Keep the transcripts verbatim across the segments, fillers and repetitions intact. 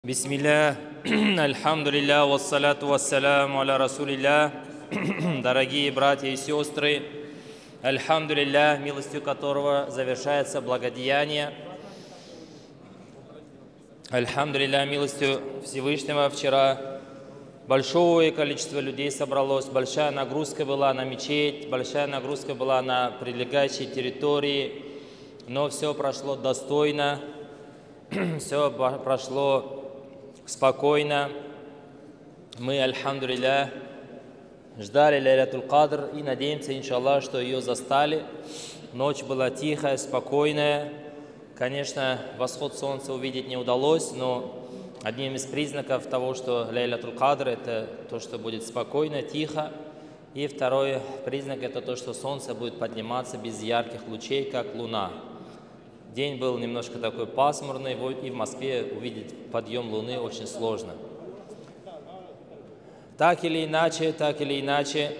Бисмилля, альхамдулилля, вассаляту вассаляму аля расулилля. Дорогие братья и сестры, альхамдулилля, милостью которого завершается благодеяние. Альхамдулилля, милостью Всевышнего вчера большое количество людей собралось, большая нагрузка была на мечеть, большая нагрузка была на прилегающей территории, но все прошло достойно, все прошло спокойно. Мы, альхамдулилля, ждали Лейлятуль Кадр и надеемся, иншаллах, что ее застали. Ночь была тихая, спокойная. Конечно, восход солнца увидеть не удалось, но одним из признаков того, что Лейлятуль Кадр, это то, что будет спокойно, тихо. И второй признак, это то, что солнце будет подниматься без ярких лучей, как луна. День был немножко такой пасмурный, и в Москве увидеть подъем Луны очень сложно. Так или иначе, так или иначе,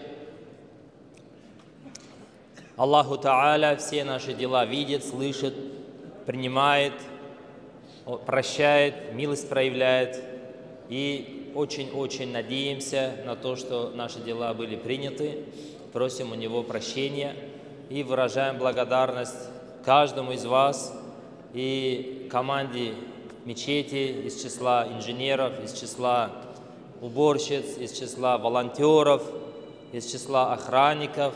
Аллаху Та'аля все наши дела видит, слышит, принимает, прощает, милость проявляет. И очень-очень надеемся на то, что наши дела были приняты. Просим у Него прощения и выражаем благодарность каждому из вас и команде мечети из числа инженеров, из числа уборщиц, из числа волонтеров, из числа охранников.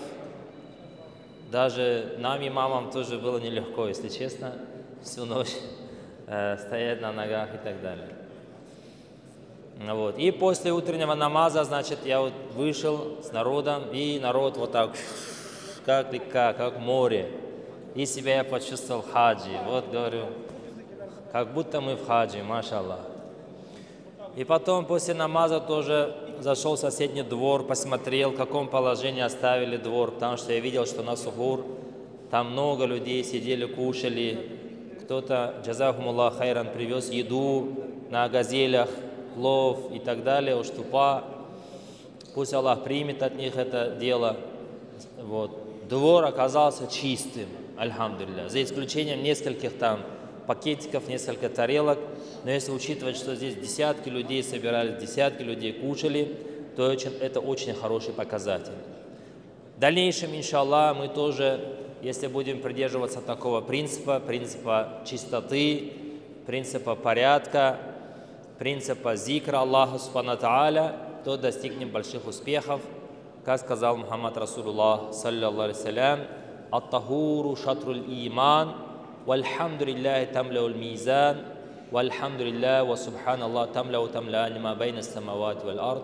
Даже нам, имамам, тоже было нелегко, если честно, всю ночь э, стоять на ногах и так далее. Вот. И после утреннего намаза, значит, я вот вышел с народом, и народ вот так, как река, как море. И себя я почувствовал в хаджи. Вот, говорю, как будто мы в хаджи, машаллах. И потом после намаза тоже зашел в соседний двор, посмотрел, в каком положении оставили двор, потому что я видел, что на сухур там много людей сидели, кушали. Кто-то, джазахумуллах хайран, привез еду на газелях, плов и так далее, уштупа. Пусть Аллах примет от них это дело. Вот. Двор оказался чистым. Альхамдулилля. За исключением нескольких там пакетиков, несколько тарелок. Но если учитывать, что здесь десятки людей собирались, десятки людей кушали, то это очень хороший показатель. В дальнейшем, иншаллах, мы тоже, если будем придерживаться такого принципа, принципа чистоты, принципа порядка, принципа зикра Аллаха Субхану Тааля, то достигнем больших успехов. Как сказал Мухаммад Расулуллах, саллаллаху алейхи ва саллям, «Ат-тахуру шатруль иман, вальхамдулиллахи тамляул мизан, вальхамдулиллахи ва субханаллах тамляу тамляни ма байна самавати валь ард».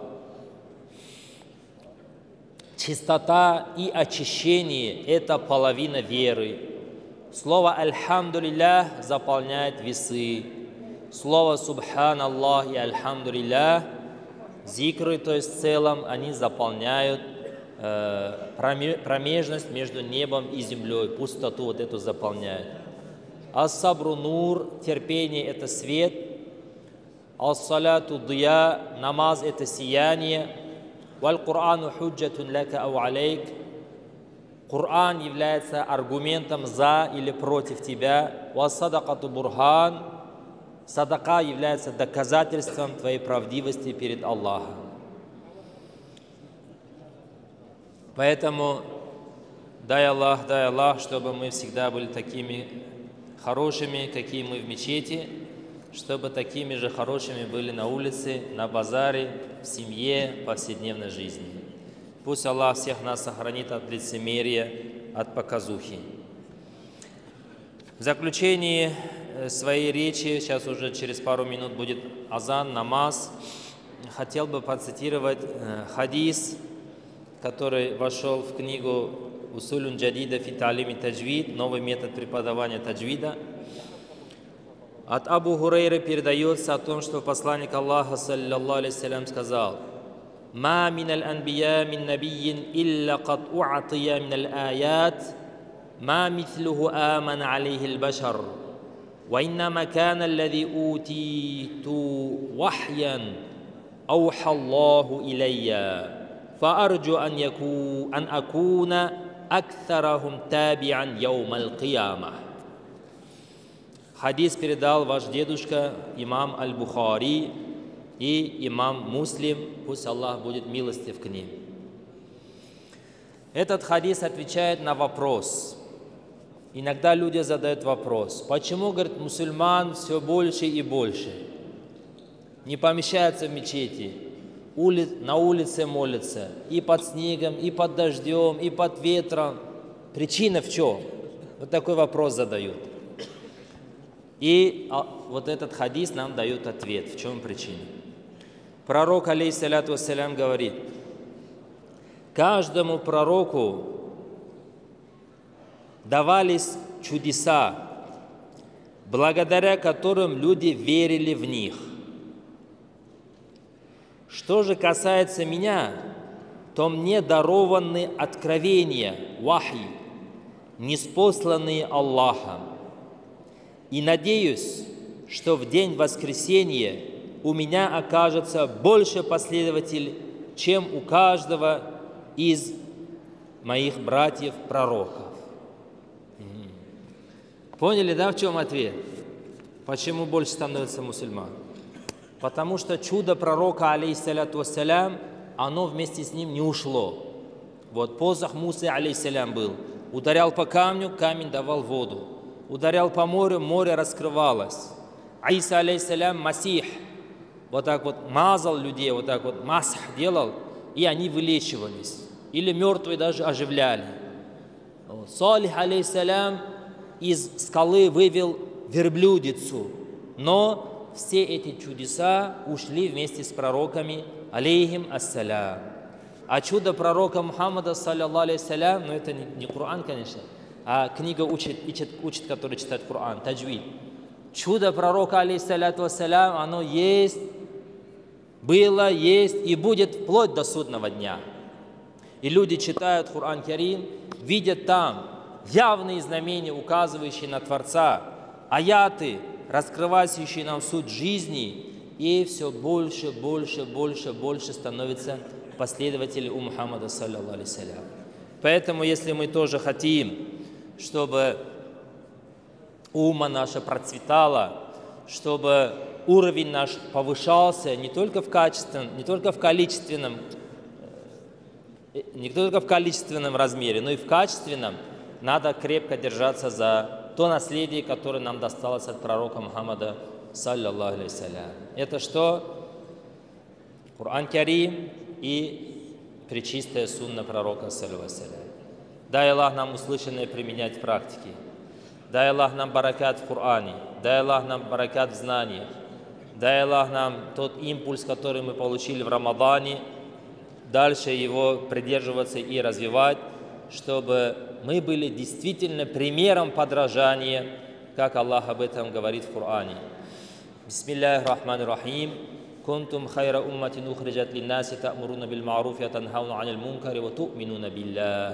Чистота и очищение – это половина веры. Слово «альхамдулиллах» заполняет весы. Слово «субханаллах» и «альхамдулиллах» зикры, то есть в целом, они заполняют промежность между небом и землей, пустоту вот эту заполняет. Ас-сабру нур, терпение – это свет. Ас-саляту дия, намаз – это сияние. Валь-Курану худжатун лака ау алейк. Коран является аргументом за или против тебя. Ва-садакату бурхан, садака является доказательством твоей правдивости перед Аллахом. Поэтому дай Аллах, дай Аллах, чтобы мы всегда были такими хорошими, какие мы в мечети, чтобы такими же хорошими были на улице, на базаре, в семье, в повседневной жизни. Пусть Аллах всех нас сохранит от лицемерия, от показухи. В заключении своей речи, сейчас уже через пару минут будет азан, намаз, хотел бы процитировать хадис, который вошел в книгу «Усулюн джадида фи та'лими таджвид», новый метод преподавания таджвида. От Абу Хурейры передается о том, что посланник Аллаха, саллаллаху алейхи ва саллям, сказал: «Ма миналь анбия мин набийин илля кад у'атия миналь аят, ма мислуху аман алейхи аль-башар, ва иннама кана аллади утиту вахьян ауха Аллаху илайя. فأرجو أن يكون أن أكون أكثرهم تابعا يوم القيامة». Хадис передал ваш дедушка, имам Аль-Бухари и имам Муслим, пусть Аллах будет милостив к ним. Этот хадис отвечает на вопрос. Иногда люди задают вопрос, почему, говорит, мусульман все больше и больше? Не помещаются в мечети, ули... на улице молятся, и под снегом, и под дождем, и под ветром. Причина в чем? Вот такой вопрос задают. И вот этот хадис нам дает ответ, в чем причина. Пророк, алейхиссаляту вассалям, говорит, каждому пророку давались чудеса, благодаря которым люди верили в них. Что же касается меня, то мне дарованы откровения, вахи, ниспосланные Аллахом. И надеюсь, что в день воскресения у меня окажется больше последователей, чем у каждого из моих братьев-пророков. Поняли, да, в чем ответ? Почему больше становится мусульман? Потому что чудо пророка, алейхиссаляту вассалям, оно вместе с ним не ушло. Вот посох Мусы, алейхиссалям, был. Ударял по камню, камень давал воду. Ударял по морю, море раскрывалось. Иса, алейхиссалям, Масих, вот так вот мазал людей, вот так вот масх делал, и они вылечивались. Или мертвые даже оживляли. Салих, алейхиссалям, из скалы вывел верблюдицу. Но все эти чудеса ушли вместе с пророками, алейхим ассалям. А чудо пророка Мухаммада, саллаллаху алейхиссалям, ну это не, не Коран, конечно, а книга учит, учит, учит, который читает Коран, таджвид. Чудо пророка, алейхиссаляту вассалям, оно есть, было, есть и будет вплоть до судного дня. И люди читают Коран Карим, видят там явные знамения, указывающие на Творца, аяты, раскрывающие нам суть жизни, и все больше, больше, больше, больше становится последователей у Мухаммада, саллаллаху алейхи салям. Поэтому, если мы тоже хотим, чтобы ума наша процветала, чтобы уровень наш повышался не только в качественном, не только в количественном, не только в количественном размере, но и в качественном, надо крепко держаться за то наследие, которое нам досталось от пророка Мухаммада, саллаллаху алейхи салям. Это что? Коран Карим и пречистая сунна пророка, саллаллаху алейхи салям. Дай Аллах нам услышанное применять в практике. Дай Аллах нам баракат в Коране. Дай Аллах нам баракат в знаниях. Дай Аллах нам тот импульс, который мы получили в Рамадане, дальше его придерживаться и развивать, чтобы мы были действительно примером подражания, как Аллах об этом говорит в Коране. Бисмиллахи рахмани рахим. Кунтум хайра умматин ухриджат линнаси та'муруна бил ма'руфи ва танхауна 'анил мункари ва ту'минуна биллах.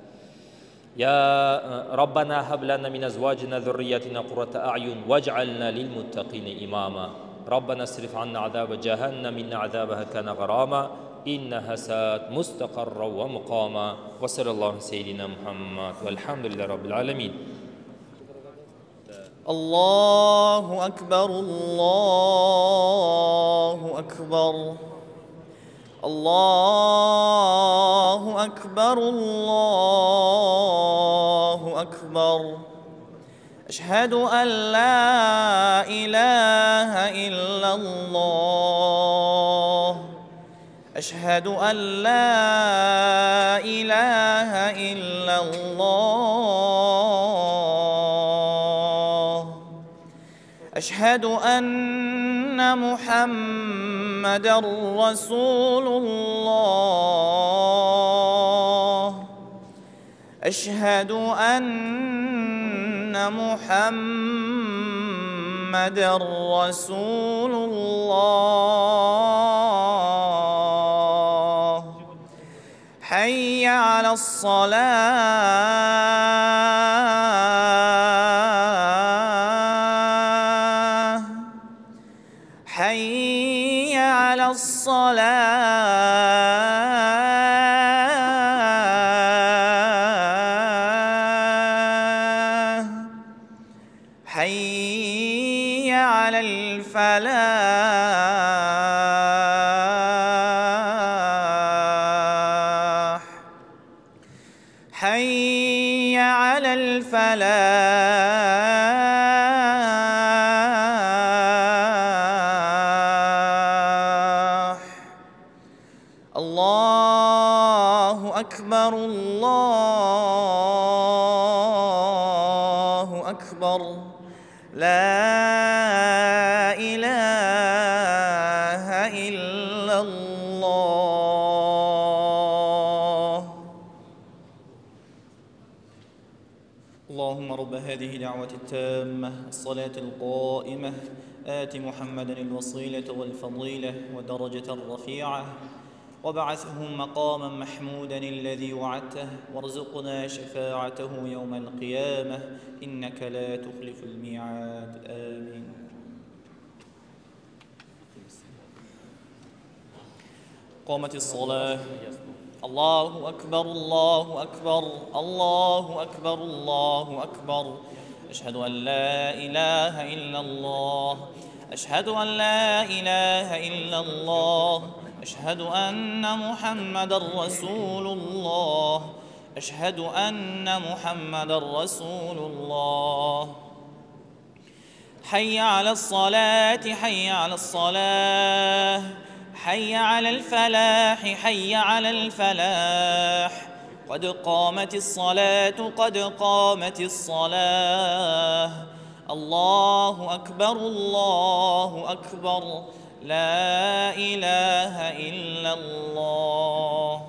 يا ربنا هب لنا من أزواجنا ذرياتنا قرة أعين واجعلنا للمتقين إماما ربنا اصرف عنا عذاب جهنم إن عذابها كان غراما إنها ساءت مستقرا ومقاما وصلى الله على سيدنا محمد والحمد لله رب العالمين. الله أكبر الله أكبر الله أكبر الله أكبر أشهد أن لا إله إلا الله أشهد أن لا إله إلا الله أشهد أن محمدًا رسول الله أشهد أن محمدًا رسول الله حي على الصلاة حي على الصلاة حي حي على الفلاح. الله أكبر الله أكبر لا إله إلا الله. اللهم رب هذه دعوة التامة الصلاة القائمة آت محمدا الوصيلة والفضيلة ودرجة الرفيعة وابعثه مقاما محمودا الذي وعدته وارزقنا شفاعته يوم القيامة إنك لا تخلف الميعاد. آمين. قامت الصلاة. الله أكبر الله أكبر الله أكبر الله أكبر. أشهد أن لا إله إلا الله أشهد أن لا إله إلا الله أشهد أن محمدًا رسول الله أشهد أن محمدًا رسول الله. حي على الصلاة حي على الصلاة حي على الفلاح حي على الفلاح. قد قامت الصلاة قد قامت الصلاة. الله أكبر الله أكبر لا إله إلا الله.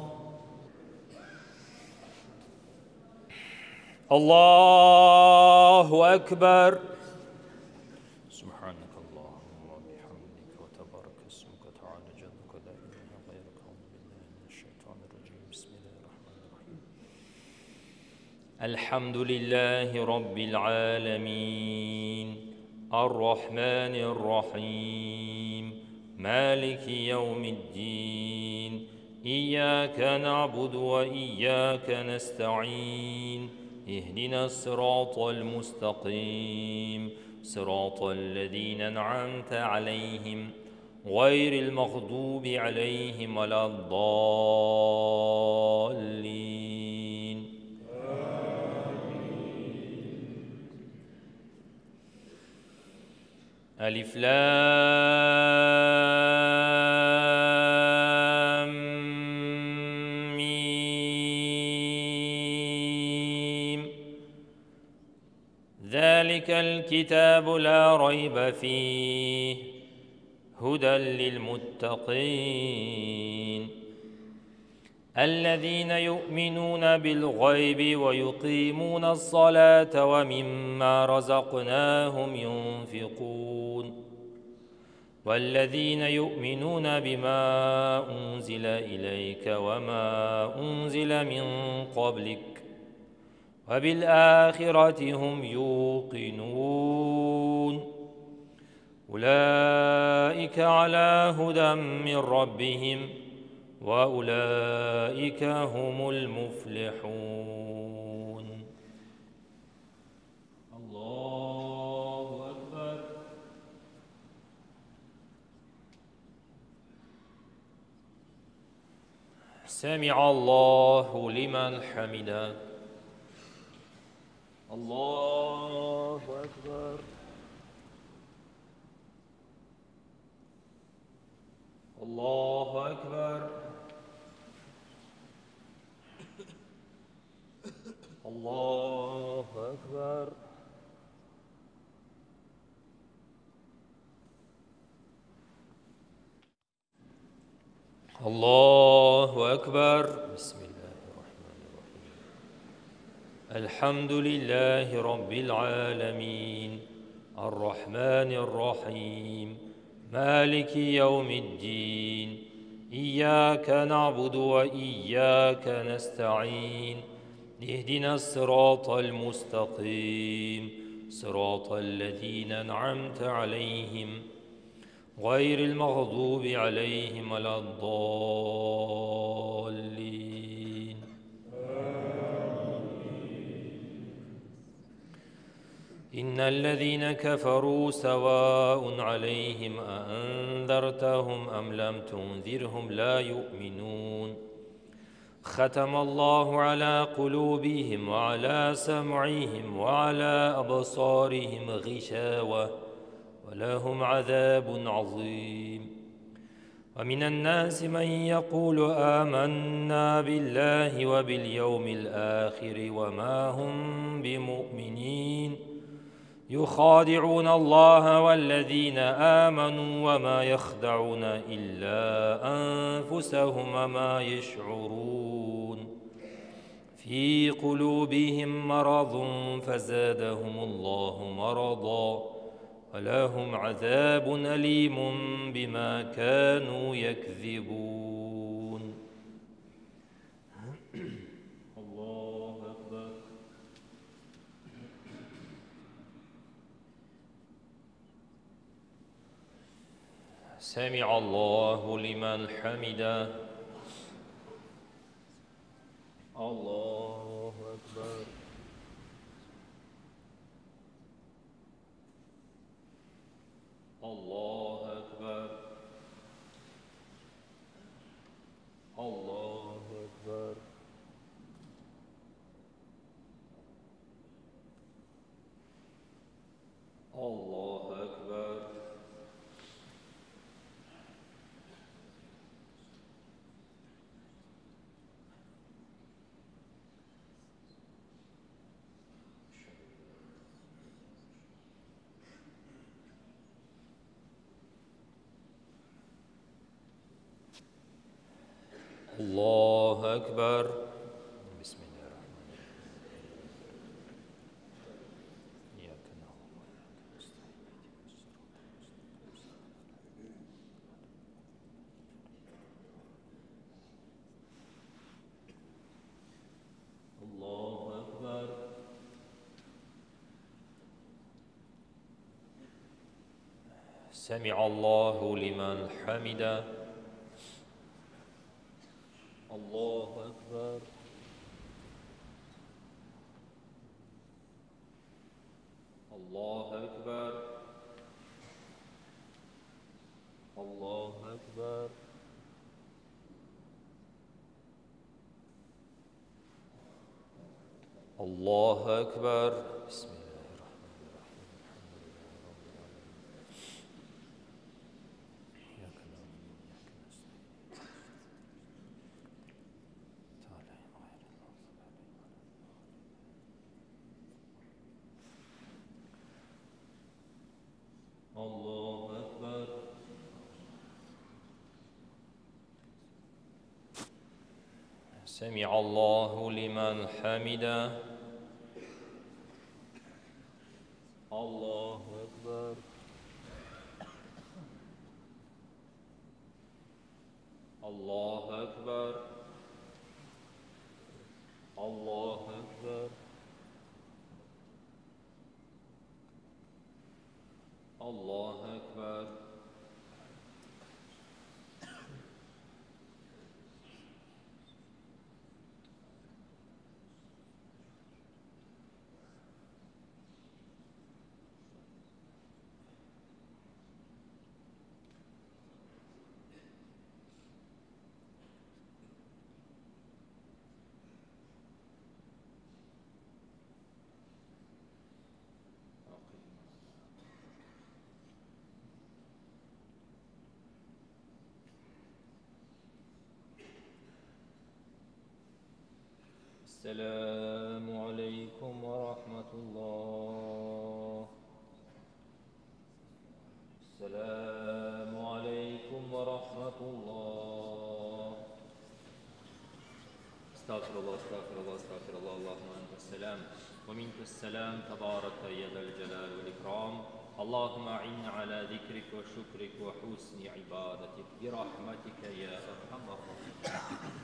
الله أكبر. سبحانك اللهم وبحمدك وتبارك اسمك وتعالى جدك لا إله غيرك أعوذ بالله من الشيطان الرجيم بسم الله الرحمن الرحيم. الحمد لله رب العالمين الرحمن الرحيم مالك يوم الدين إياك نعبد وإياك نستعين اهدنا الصراط المستقيم صراط الذين أنعمت عليهم غير المغضوب عليهم ولا الضالين. ألف لام ميم ذلك الكتاب لا ريب فيه هدى للمتقين الذين يؤمنون بالغيب ويقيمون الصلاة ومما رزقناهم ينفقون والذين يؤمنون بما أنزل إليك وما أنزل من قبلك وبالآخرة هم يوقنون أولئك على هدى من ربهم وأولئك هم المفلحون. الله أكبر. سمع الله لمن حمده. الله أكبر. الله أكبر. الله أكبر. الله أكبر. بسم الله الرحمن الرحيم. الحمد لله رب العالمين الرحمن الرحيم مالك يوم الدين إياك نعبد وإياك نستعين اهدنا الصراط المستقيم صراط الذين أنعمت عليهم غير المغضوب عليهم ولا الضالين. إن الذين كفروا سواء عليهم أأنذرتهم أم لم تنذرهم لا يؤمنون ختم الله على قلوبهم وعلى سمعهم وعلى أبصارهم غشاوة ولهم عذاب عظيم. ومن الناس من يقول آمنا بالله وباليوم الآخر وما هم بمؤمنين يخادعون الله والذين آمنوا وما يخدعون إلا أنفسهم وما يشعرون. في قلوبهم مرض فزادهم الله مرضا ولهم عذاب أليم بما كانوا يكذبون. الله أكبر. سمع الله لمن حمده. الله أكبر. الله أكبر. الله أكبر. الله أكبر. الله أكبر. بسم الله الرحمن الرحيم. إياك نعبد وإياك نستعين. الله أكبر. سمع الله لمن حمده. الله أكبر. الله أكبر. الله أكبر. الله أكبر. بسم الله الرحمن الرحيم. الحمد لله رب العالمين. الله أكبر. سمع الله لمن حمده. الله أكبر. الله أكبر. الله أكبر. الله أكبر. السلام عليكم ورحمة الله. السلام عليكم ورحمة الله. استغفر الله استغفر الله استغفر الله. اللهم أنت السلام ومنك السلام تبارك يا ذا الجلال والإكرام. اللهم أعنا على ذكرك وشكرك وحسن عبادتك برحمتك يا أرحم الراحمين.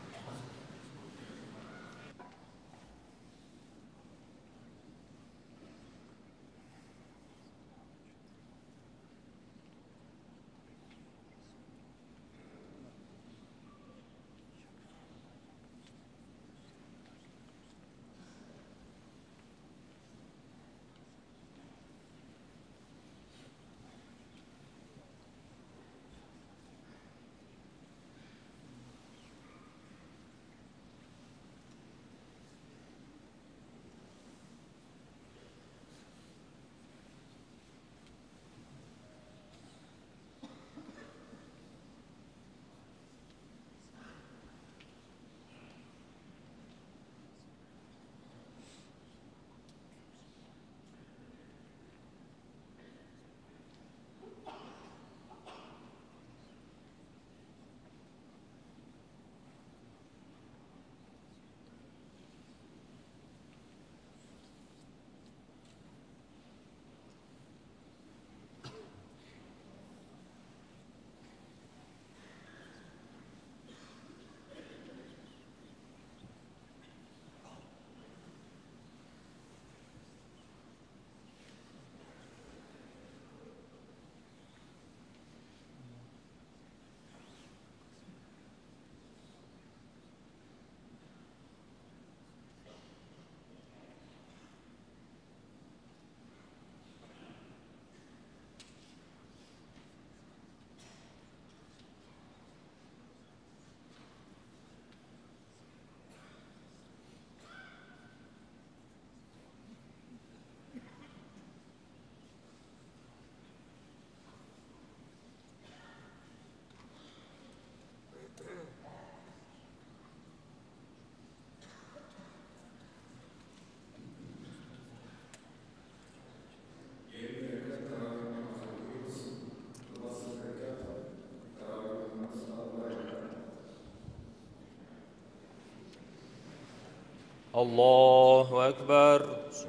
الله أكبر.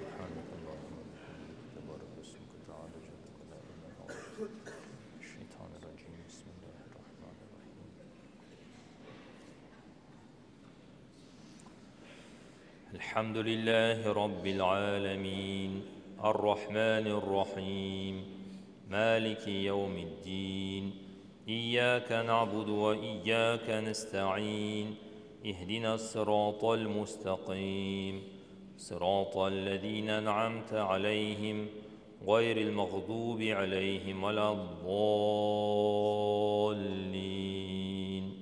الحمد لله رب العالمين الرحمن الرحيم مالك يوم الدين إياك نعبد وإياك نستعين اهدنا الصراط المستقيم صراط الذين أنعمت عليهم غير المغضوب عليهم ولا الضالين.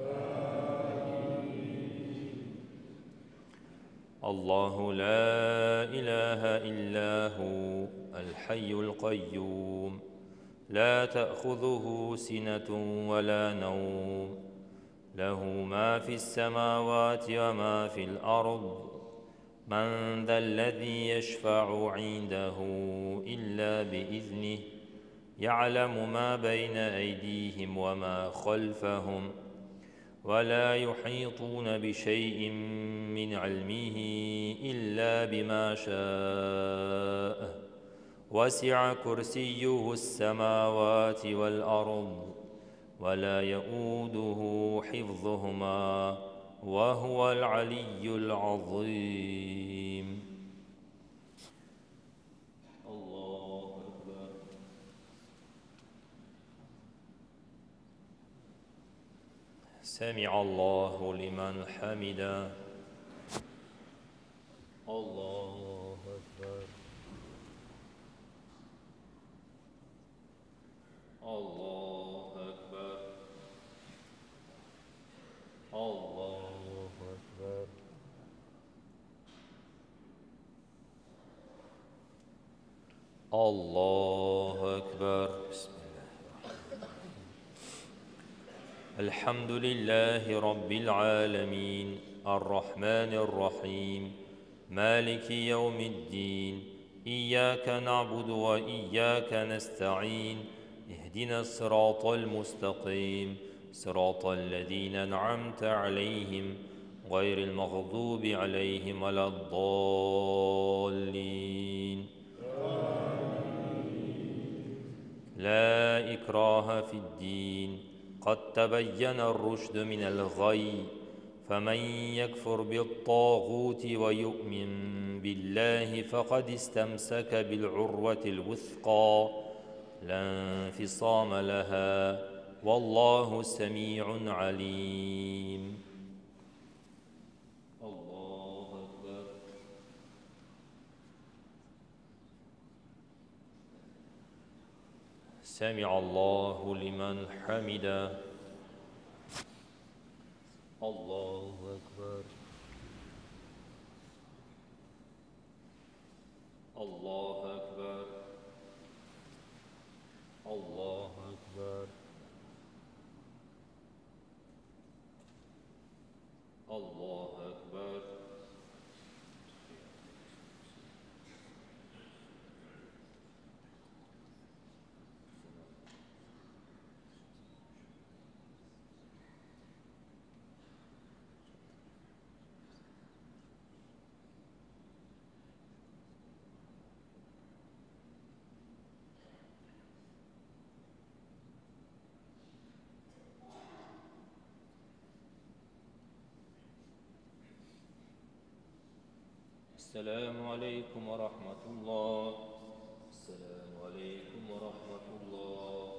الله لا إله إلا هو الحي القيوم لا تأخذه سنة ولا نوم له ما في السماوات وما في الأرض من ذا الذي يشفع عنده إلا بإذنه يعلم ما بين أيديهم وما خلفهم ولا يحيطون بشيء من علمه إلا بما شاء وسع كرسيه السماوات والأرض ولا يؤوده حفظهما وهو العلي العظيم. الله أكبر. سمع الله لمن حمده. الله أكبر. الله أكبر. الله أكبر. الله أكبر. بسم الله الرحمن الرحيم. الحمد لله رب العالمين الرحمن الرحيم مالك يوم الدين إياك نعبد وإياك نستعين اهدنا الصراط المستقيم صراط الذين أنعمت عليهم غير المغضوب عليهم ولا الضالين. لا إكراه في الدين قد تبين الرشد من الغي فمن يكفر بالطاغوت ويؤمن بالله فقد استمسك بالعروة الوثقى لا انفصام لها والله سميع عليم. الله أكبر. سمع الله لمن حمده. الله أكبر. الله أكبر. الله أكبر. الله أكبر. السلام عليكم ورحمة الله. السلام عليكم ورحمة الله.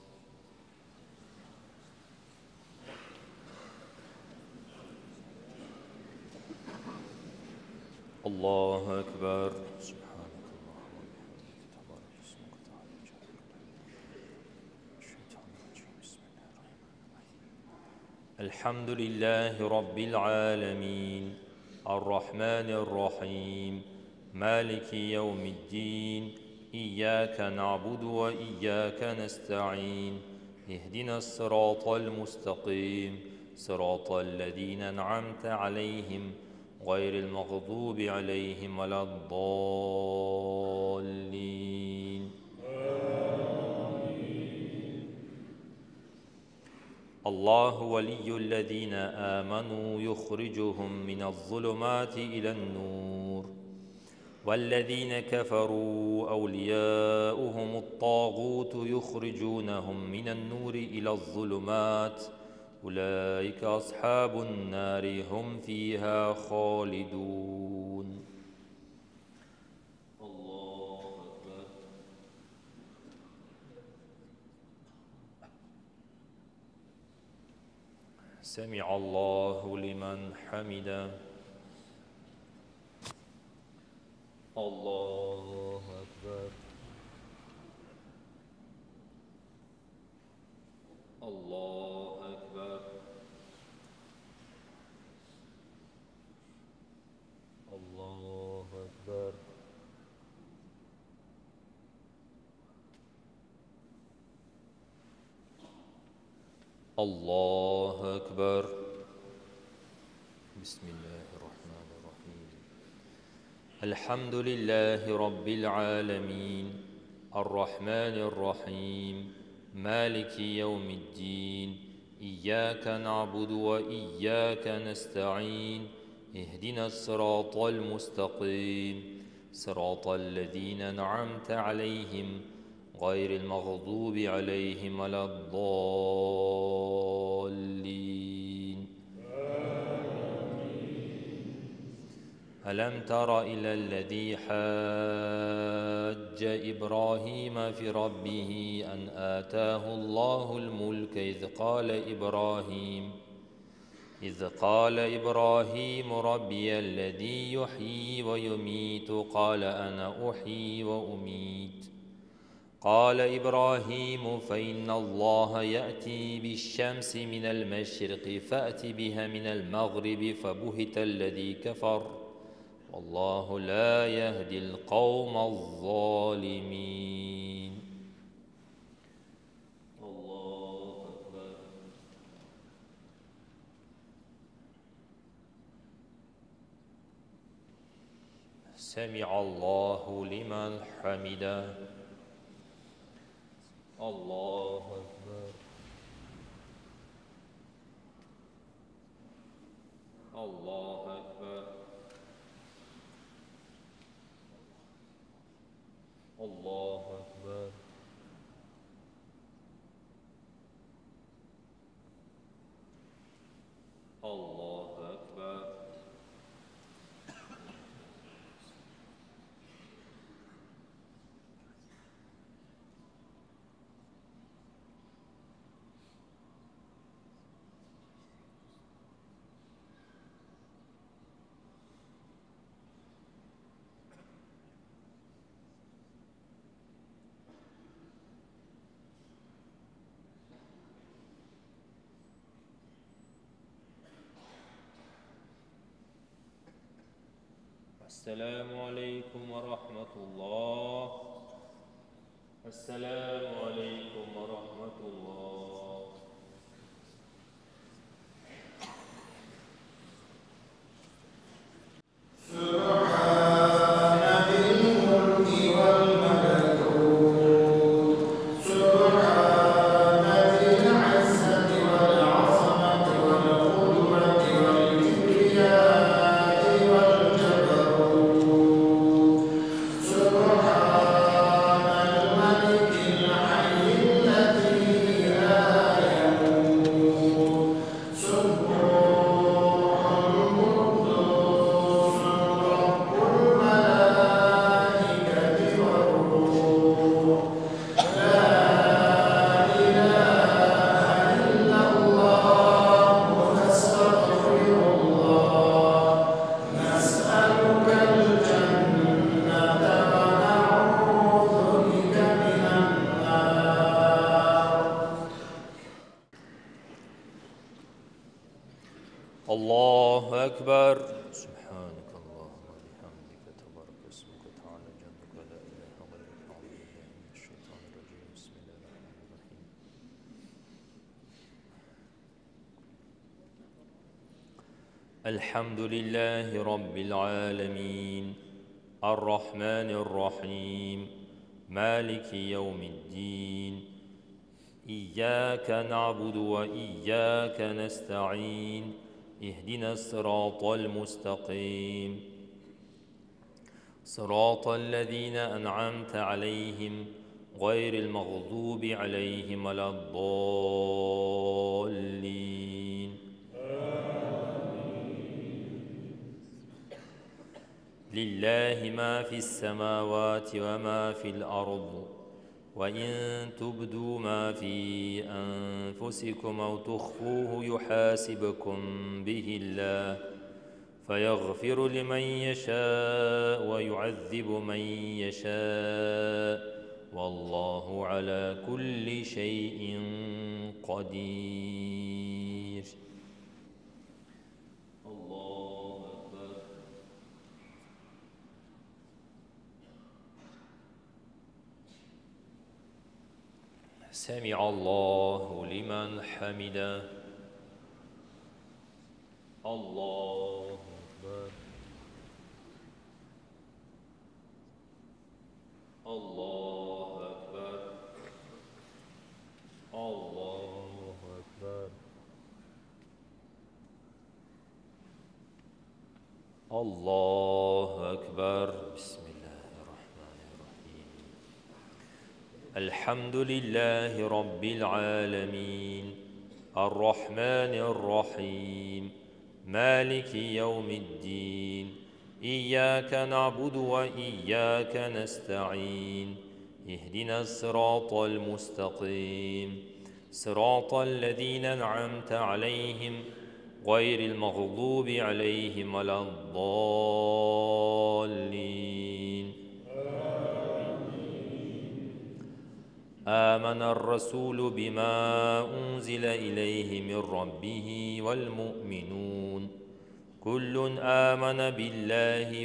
الله أكبر. سبحانك اللهم وبحمدك تبارك اسمك وتعالى جارك. الشيطان الرجيم. بسم الله الرحمن الرحيم. الحمد لله رب العالمين الرحمن الرحيم مالك يوم الدين إياك نعبد وإياك نستعين اهدنا الصراط المستقيم صراط الذين أنعمت عليهم غير المغضوب عليهم ولا الضالين. الله ولي الذين آمنوا يخرجهم من الظلمات إلى النور والذين كفروا أولياؤهم الطاغوت يخرجونهم من النور إلى الظلمات أولئك أصحاب النار هم فيها خالدون. الله أكبر. سمع الله لمن حمده. الله أكبر. الله أكبر. الله أكبر. الله أكبر. بسم الله الرحمن الرحيم. الحمد لله رب العالمين الرحمن الرحيم مالك يوم الدين إياك نعبد وإياك نستعين اهدنا الصراط المستقيم صراط الذين أنعمت عليهم غير المغضوب عليهم ولا الضالين. ألم تر إلى الذي حاج إبراهيم في ربه أن آتاه الله الملك إذ قال إبراهيم إذ قال إبراهيم ربي الذي يحيي ويميت قال أنا أحيي وأميت قال إبراهيم فإن الله يأتي بالشمس من المشرق فأت بها من المغرب فبهت الذي كفر والله لا يهدي القوم الظالمين. الله أكبر. سمع الله لمن حمده. الله أكبر. الله أكبر. الله أكبر. الله أكبر. السلام عليكم ورحمة الله. السلام عليكم ورحمة الله. الله أكبر. سبحانك اللهم وبحمدك تبارك اسمك وتعالى جدك ولا إله غيرك أعوذ بالله من الشيطان الرجيم بسم الله الرحمن الرحيم. الحمد لله رب العالمين الرحمن الرحيم مالك يوم الدين إياك نعبد وإياك نستعين اهدنا الصراط المستقيم صراط الذين أنعمت عليهم غير المغضوب عليهم ولا الضالين لله ما في السماوات وما في الأرض وإن تبدوا ما في أنفسكم أو تخفوه يحاسبكم به الله فيغفر لمن يشاء ويعذب من يشاء والله على كل شيء قدير. الله أكبر. سمع الله لمن حمده. الله أكبر. الله أكبر. الله أكبر. الله أكبر. بسم الله الرحمن الرحيم. الحمد لله رب العالمين الرحمن الرحيم مالك يوم الدين إياك نعبد وإياك نستعين اهدنا الصراط المستقيم صراط الذين أنعمت عليهم غير المغضوب عليهم ولا الضالين. آمن الرسول بما أنزل إليه من ربه والمؤمنون كل آمن بالله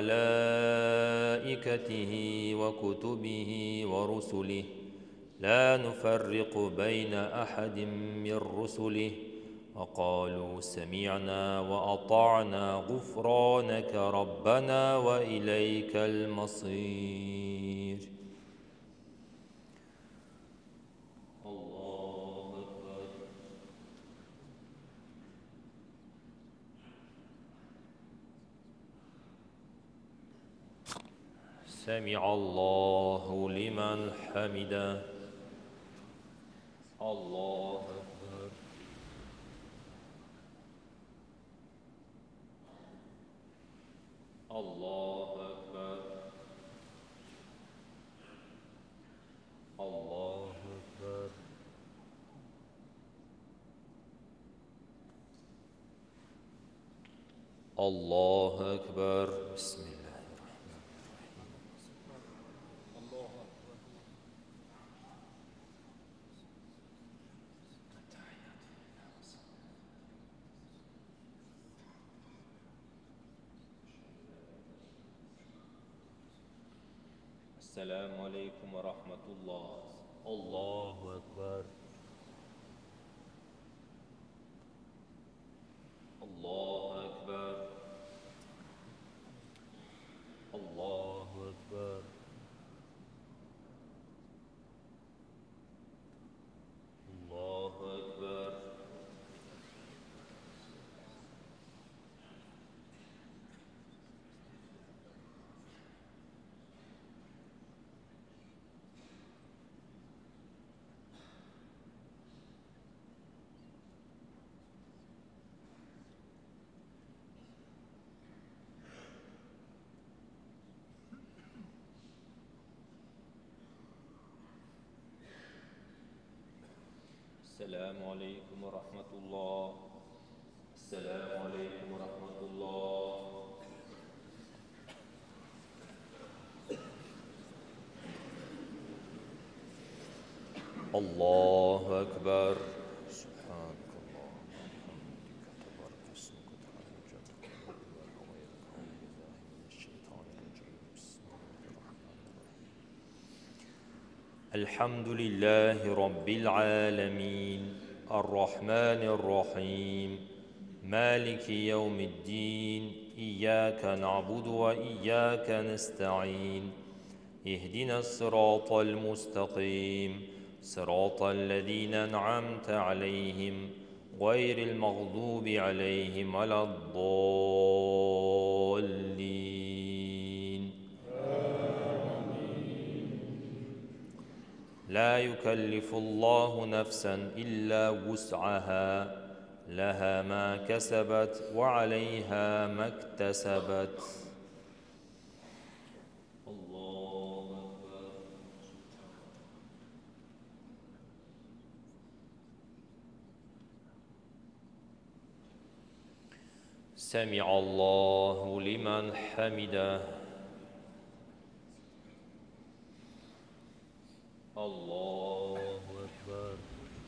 وملائكته وكتبه ورسله لا نفرق بين أحد من رسله وقالوا سمعنا وأطعنا غفرانك ربنا وإليك المصير. الله أكبر. سمع الله لمن حمده. الله أكبر. الله أكبر. الله أكبر. الله أكبر. بسم الله الرحمن الرحيم. الله أكبر. السلام عليكم ورحمة الله. الله أكبر. الله أكبر. الله أكبر. الله أكبر. السلام عليكم ورحمة الله. السلام عليكم ورحمة الله. الله أكبر. سبحانك اللهم وبحمدك تبارك اسمك وتعالى جدك وغيرك أعوذ بالله من الشيطان الرجيم. بسم الله الرحمن الرحيم. الحمد لله رب العالمين الرحمن الرحيم مالك يوم الدين إياك نعبد وإياك نستعين اهدنا الصراط المستقيم صراط الذين أنعمت عليهم غير المغضوب عليهم ولا الضالين. لا يكلف الله نفسا إلا وسعها لها ما كسبت وعليها ما اكتسبت. الله أكبر. سمع الله لمن حمده. الله أكبر.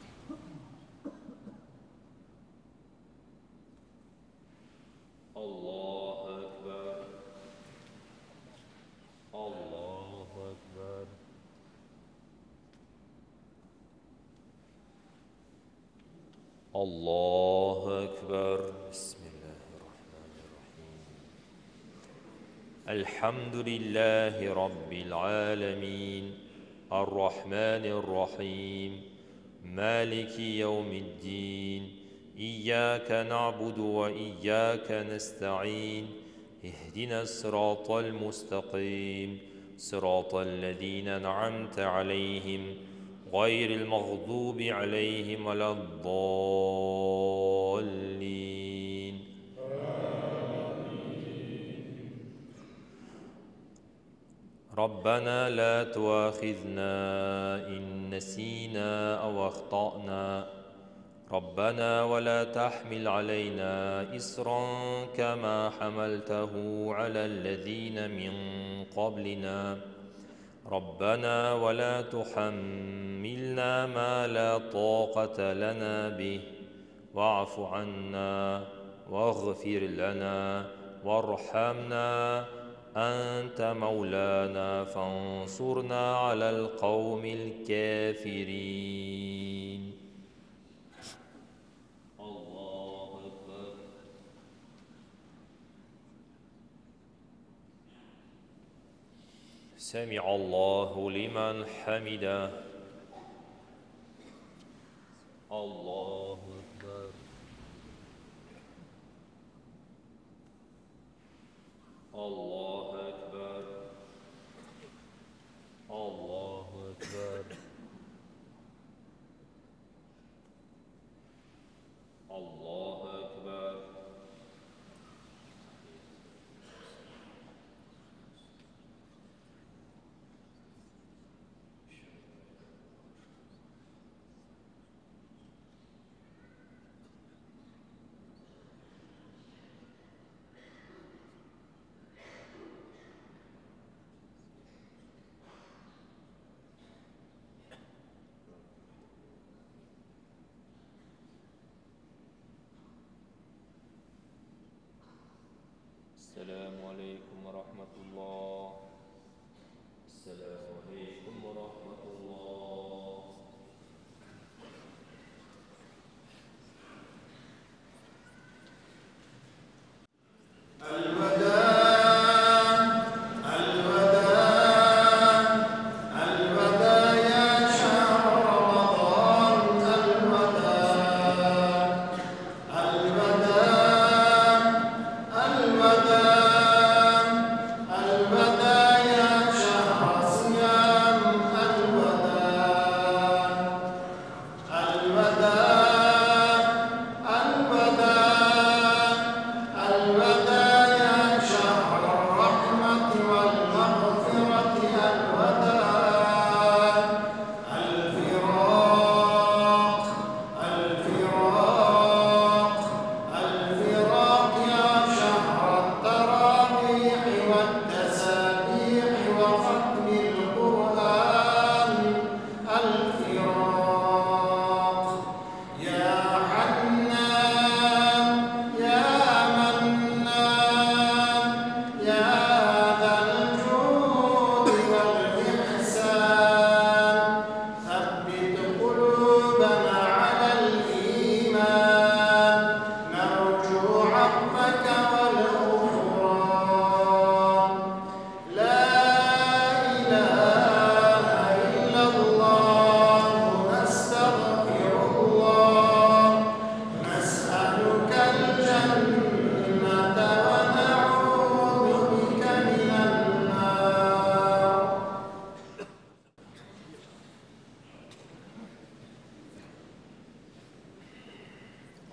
الله أكبر. الله أكبر. الله أكبر. بسم الله الرحمن الرحيم. الحمد لله رب العالمين الرحمن الرحيم مالك يوم الدين. إياك نعبد وإياك نستعين. اهدنا الصراط المستقيم صراط الذين أنعمت عليهم غير المغضوب عليهم ولا الضالين. ربنا لا تؤاخذنا إن نسينا أو أخطأنا ربنا ولا تحمل علينا إصرا كما حملته على الذين من قبلنا ربنا ولا تحملنا ما لا طاقة لنا به واعف عنا واغفر لنا وارحمنا أنت مولانا فانصرنا على القوم الكافرين. الله أكبر. سمع الله لمن حمده. الله أكبر. الله أكبر. الله أكبر. الله أكبر. السلام عليكم ورحمة الله. السلام عليكم ورحمة الله. الوداع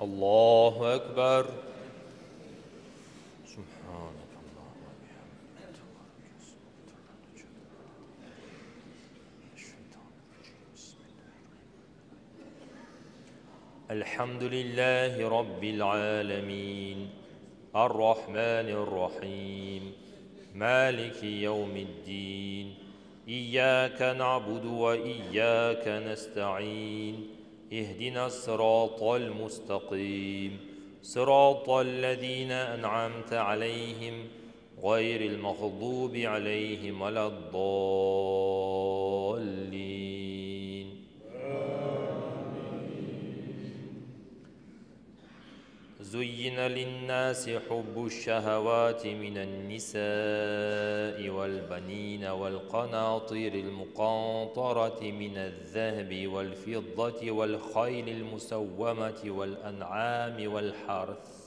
الله أكبر. سبحانك اللهم وبحمدك. الحمد لله رب العالمين الرحمن الرحيم مالك يوم الدين إياك نعبد وإياك نستعين اهدنا الصراط المستقيم صراط الذين أنعمت عليهم غير المغضوب عليهم ولا الضالين. زين للناس حب الشهوات من النساء والبنين والقناطير المقنطرة من الذهب والفضة والخيل المسومة والأنعام والحرث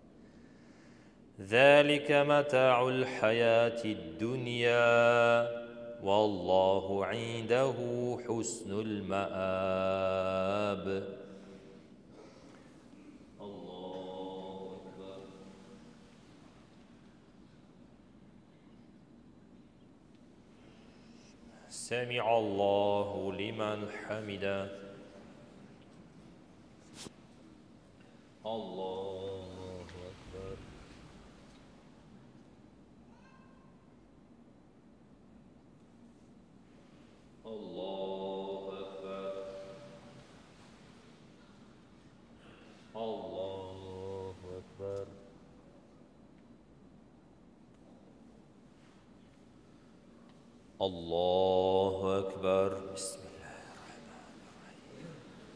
ذلك متاع الحياة الدنيا والله عنده حسن المآب. سمع الله لمن حمده. الله أكبر. الله أكبر. الله أكبر. الله أكبر. بسم الله الرحمن الرحيم.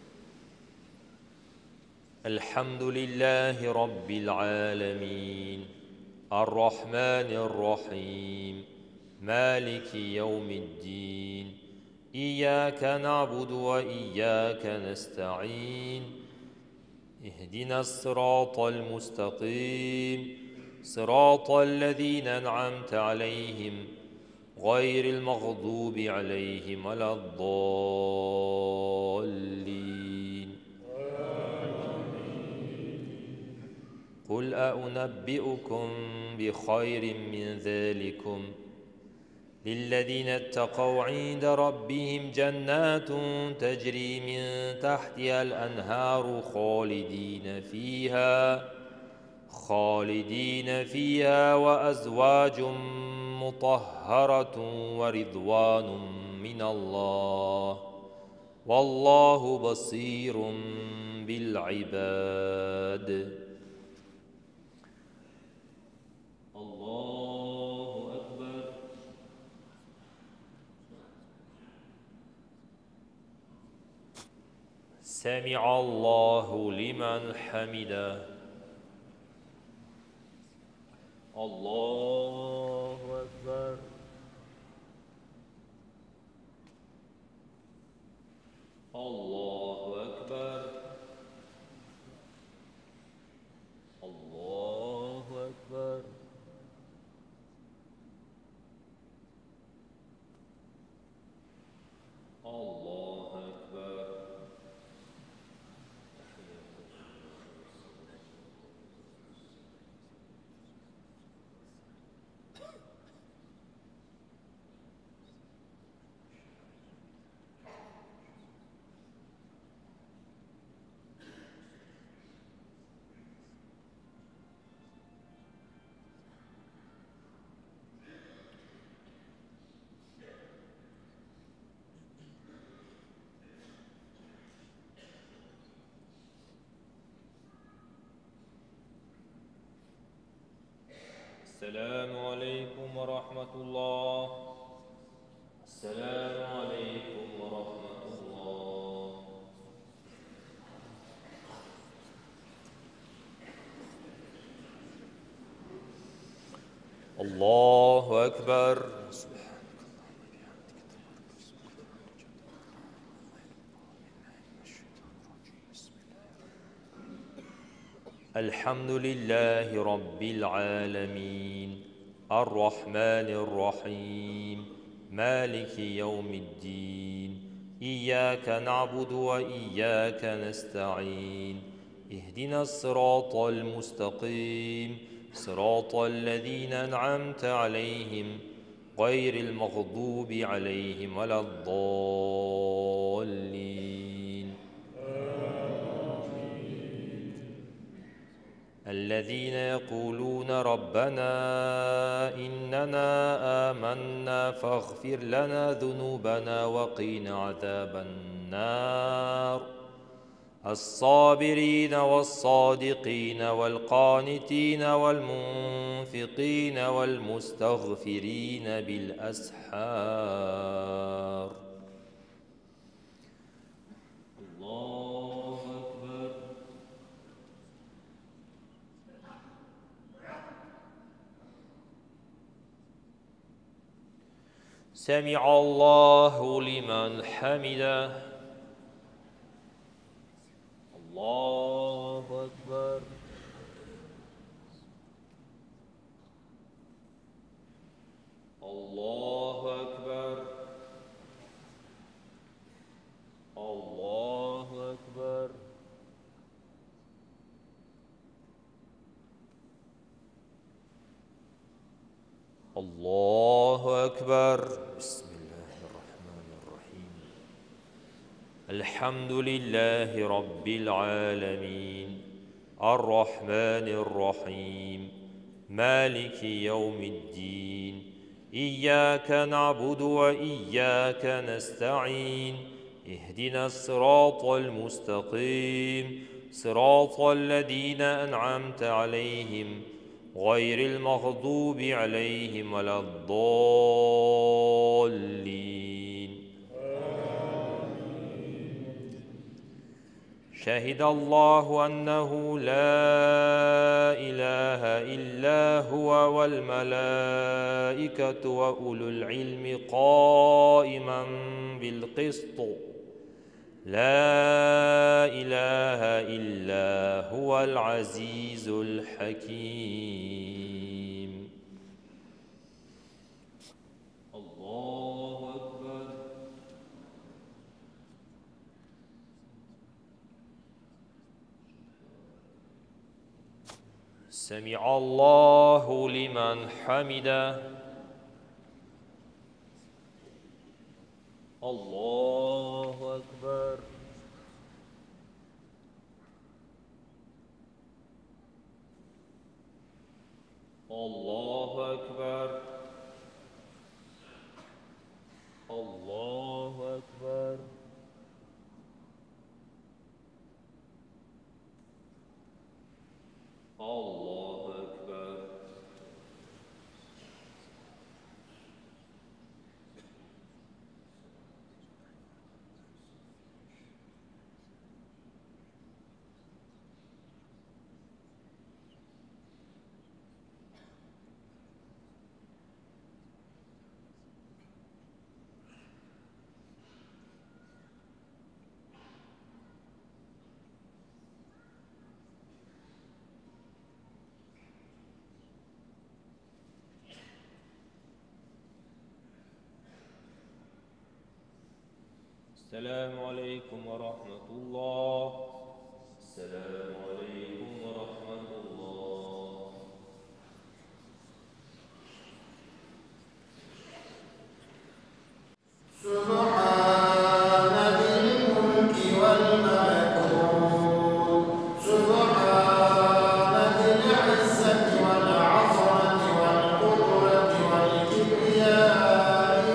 الحمد لله رب العالمين الرحمن الرحيم مالك يوم الدين إياك نعبد وإياك نستعين اهدنا الصراط المستقيم صراط الذين أنعمت عليهم غير المغضوب عليهم ولا الضالين. قل أنبئكم بخير من ذلكم للذين اتقوا عند ربهم جنات تجري من تحتها الأنهار خالدين فيها خالدين فيها وأزواج مطهرة ورضوان من الله والله بصير بالعباد. الله أكبر. سمع الله لمن حمده. الله أكبر. الله أكبر. الله أكبر. الله أكبر. السلام عليكم ورحمة الله. السلام عليكم ورحمة الله. الله أكبر. الحمد لله رب العالمين الرحمن الرحيم مالك يوم الدين إياك نعبد وإياك نستعين اهدنا الصراط المستقيم صراط الذين أنعمت عليهم غير المغضوب عليهم ولا الضالين الذين يقولون ربنا إننا آمنا فاغفر لنا ذنوبنا وقنا عذاب النار الصابرين والصادقين والقانتين والمنفقين والمستغفرين بالأسحار الله أكبر. سمع الله لمن حمده. الله أكبر. الله أكبر. الله أكبر. الله أكبر. بسم الله الرحمن الرحيم. الحمد لله رب العالمين الرحمن الرحيم مالك يوم الدين إياك نعبد وإياك نستعين اهدنا الصراط المستقيم صراط الذين أنعمت عليهم غير المغضوب عليهم ولا الضالين. شهد الله أنه لا إله إلا هو والملائكة وأولو العلم قائما بالقسط لا إله إلا هو العزيز الحكيم. الله أكبر. سمع الله لمن حمده. الله أكبر. الله أكبر. الله أكبر. الله أكبر. السلام عليكم ورحمة الله. السلام عليكم ورحمة الله. سبحان ذي الملك والملكوت سبحان ذي العزة والعظمة والقدرة والكبرياء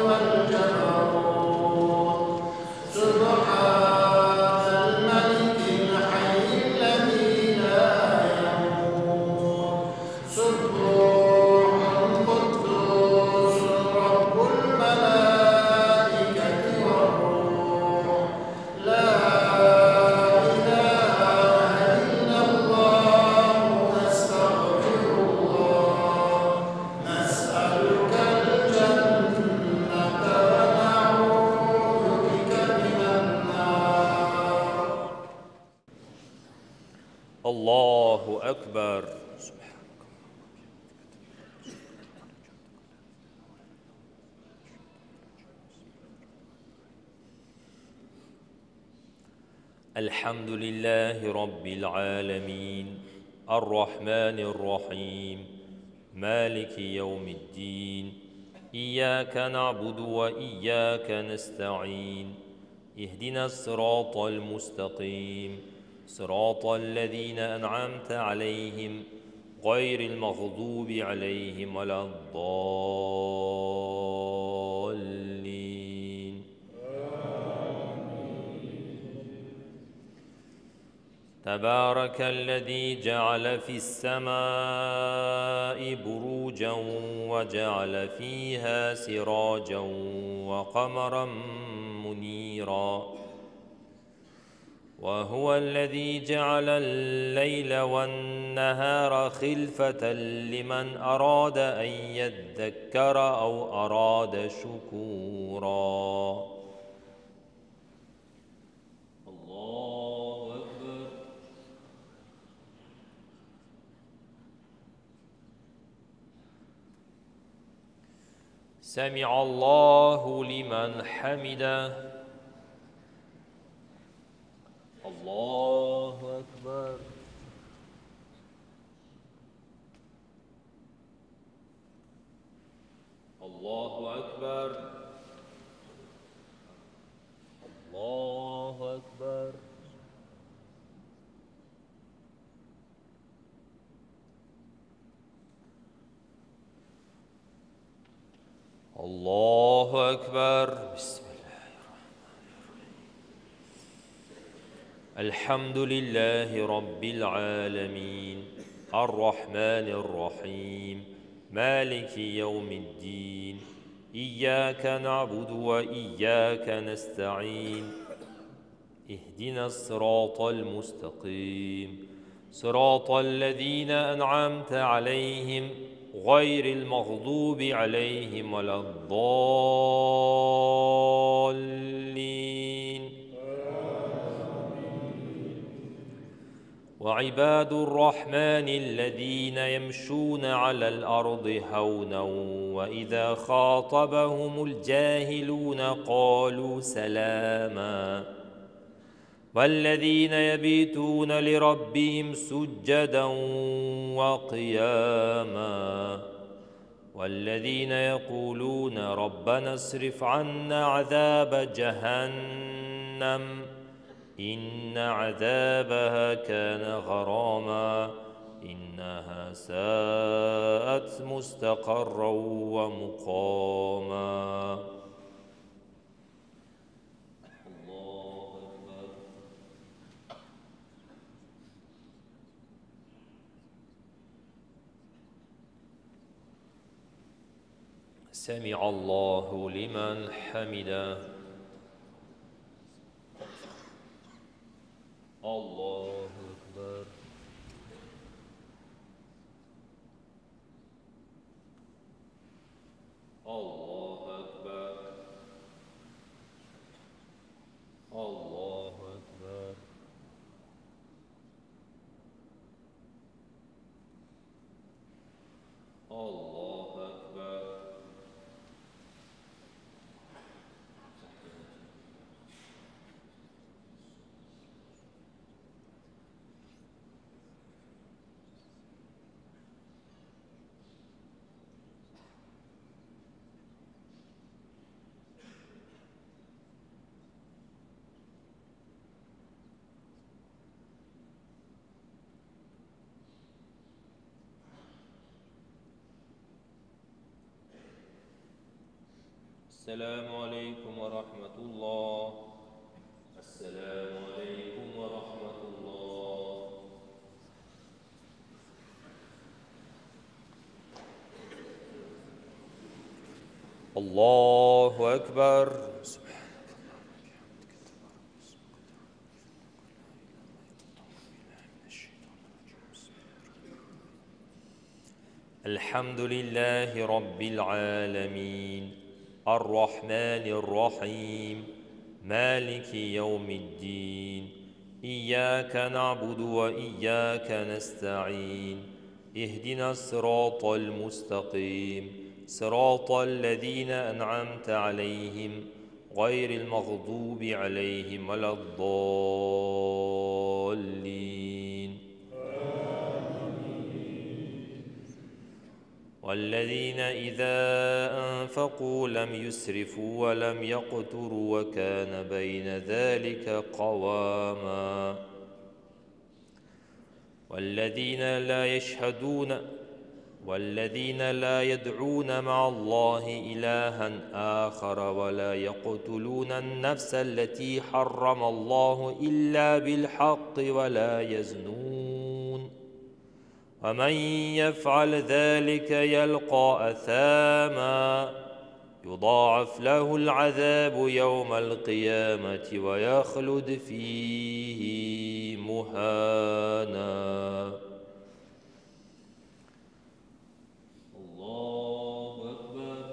والجبروت سبحان الملك الحي الذي لا يموت سبوح قدوس رب الملائكة والروح لا إله إلا الله نستغفر الله نسألك الجنة ونعوذ بك من النار. الله أكبر. الحمد لله رب العالمين الرحمن الرحيم مالك يوم الدين إياك نعبد وإياك نستعين اهدنا الصراط المستقيم صراط الذين أنعمت عليهم غير المغضوب عليهم ولا الضالين تبارك الذي جعل في السماء بروجا وجعل فيها سراجا وقمرا منيرا وهو الذي جعل الليل والنهار خلفة لمن أراد أن يذكر أو أراد شكورا الله أكبر سمع الله لمن حمده الله أكبر الله أكبر الله أكبر الله أكبر بسم الحمد لله رب العالمين الرحمن الرحيم مالك يوم الدين إياك نعبد وإياك نستعين اهدنا الصراط المستقيم صراط الذين أنعمت عليهم غير المغضوب عليهم ولا الضالين وعباد الرحمن الذين يمشون على الأرض هونا وإذا خاطبهم الجاهلون قالوا سلاما والذين يبيتون لربهم سجدا وقياما والذين يقولون ربنا اصرف عنا عذاب جهنم إن عذابها كان غراما إنها ساءت مستقرا ومقاما الله أكبر سمع الله لمن حمده الله أكبر الله أكبر الله أكبر الله أكبر السلام عليكم ورحمة الله السلام عليكم ورحمة الله الله أكبر الحمد لله رب العالمين الرحمن الرحيم مالك يوم الدين إياك نعبد وإياك نستعين اهدنا الصراط المستقيم صراط الذين أنعمت عليهم غير المغضوب عليهم ولا الضالين والذين إذا أنفقوا لم يسرفوا ولم يقتروا وكان بين ذلك قواما والذين لا يشهدون والذين لا يدعون مع الله إلها آخر ولا يقتلون النفس التي حرم الله إلا بالحق ولا يزنون ومن يفعل ذلك يلقى أثاما يضاعف له العذاب يوم القيامة ويخلد فيه مهانا. الله أكبر.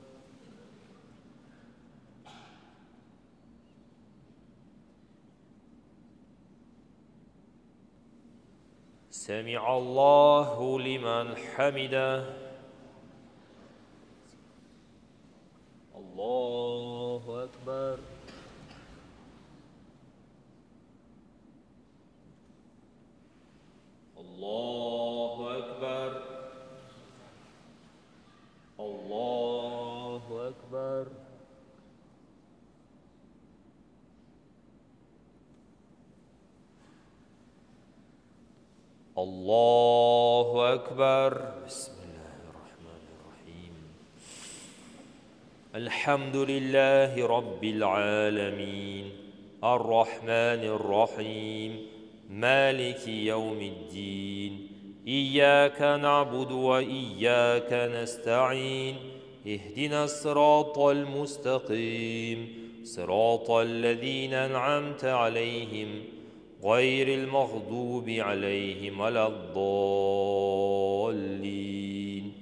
سمع الله لمن حمده. الله أكبر. الله أكبر. الله أكبر. الله أكبر. بسم الله الرحمن الرحيم. الحمد لله رب العالمين الرحمن الرحيم مالك يوم الدين إياك نعبد وإياك نستعين اهدنا الصراط المستقيم صراط الذين أنعمت عليهم غير المغضوب عليهم ولا الضالين.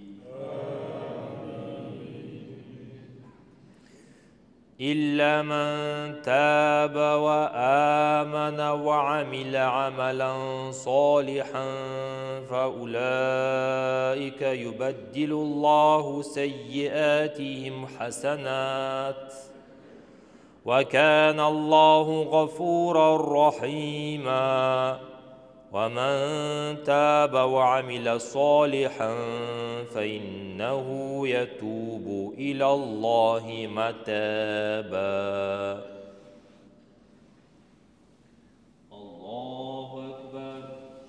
إلا من تاب وآمن وعمل عملا صالحا فأولئك يبدل الله سيئاتهم حسنات وكان الله غفورا رحيما. ومن تاب وعمل صالحا فإنه يتوب إلى الله متابا. الله أكبر.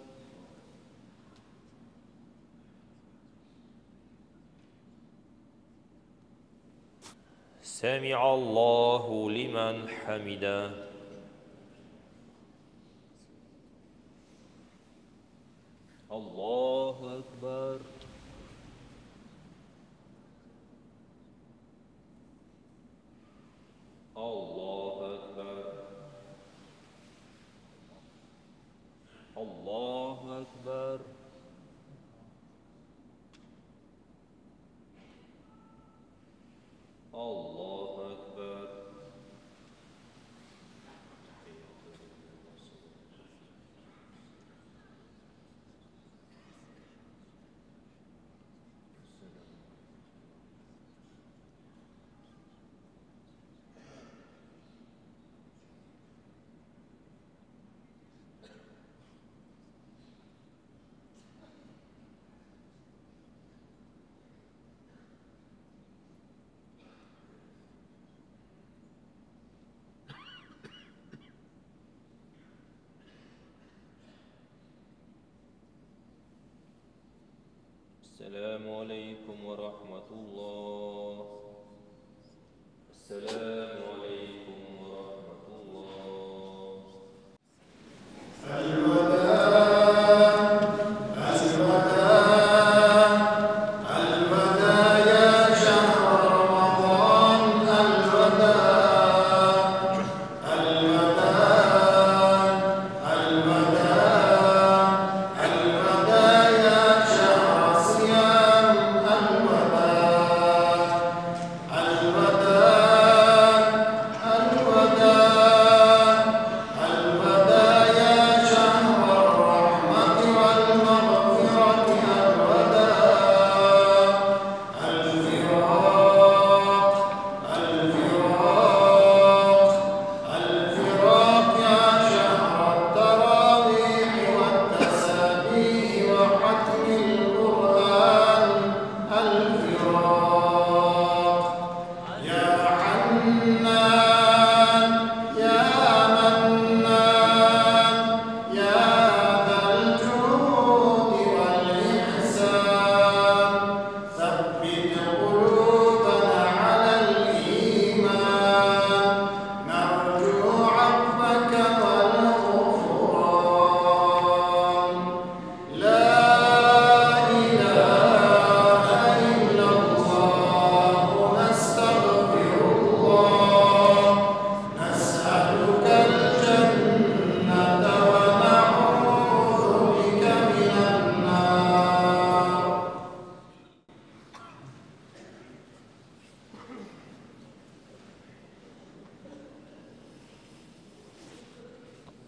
سمع الله لمن حمده. الله أكبر. الله أكبر. الله أكبر. الله أكبر. السلام عليكم ورحمة الله. السلام عليكم ورحمة الله. الوداع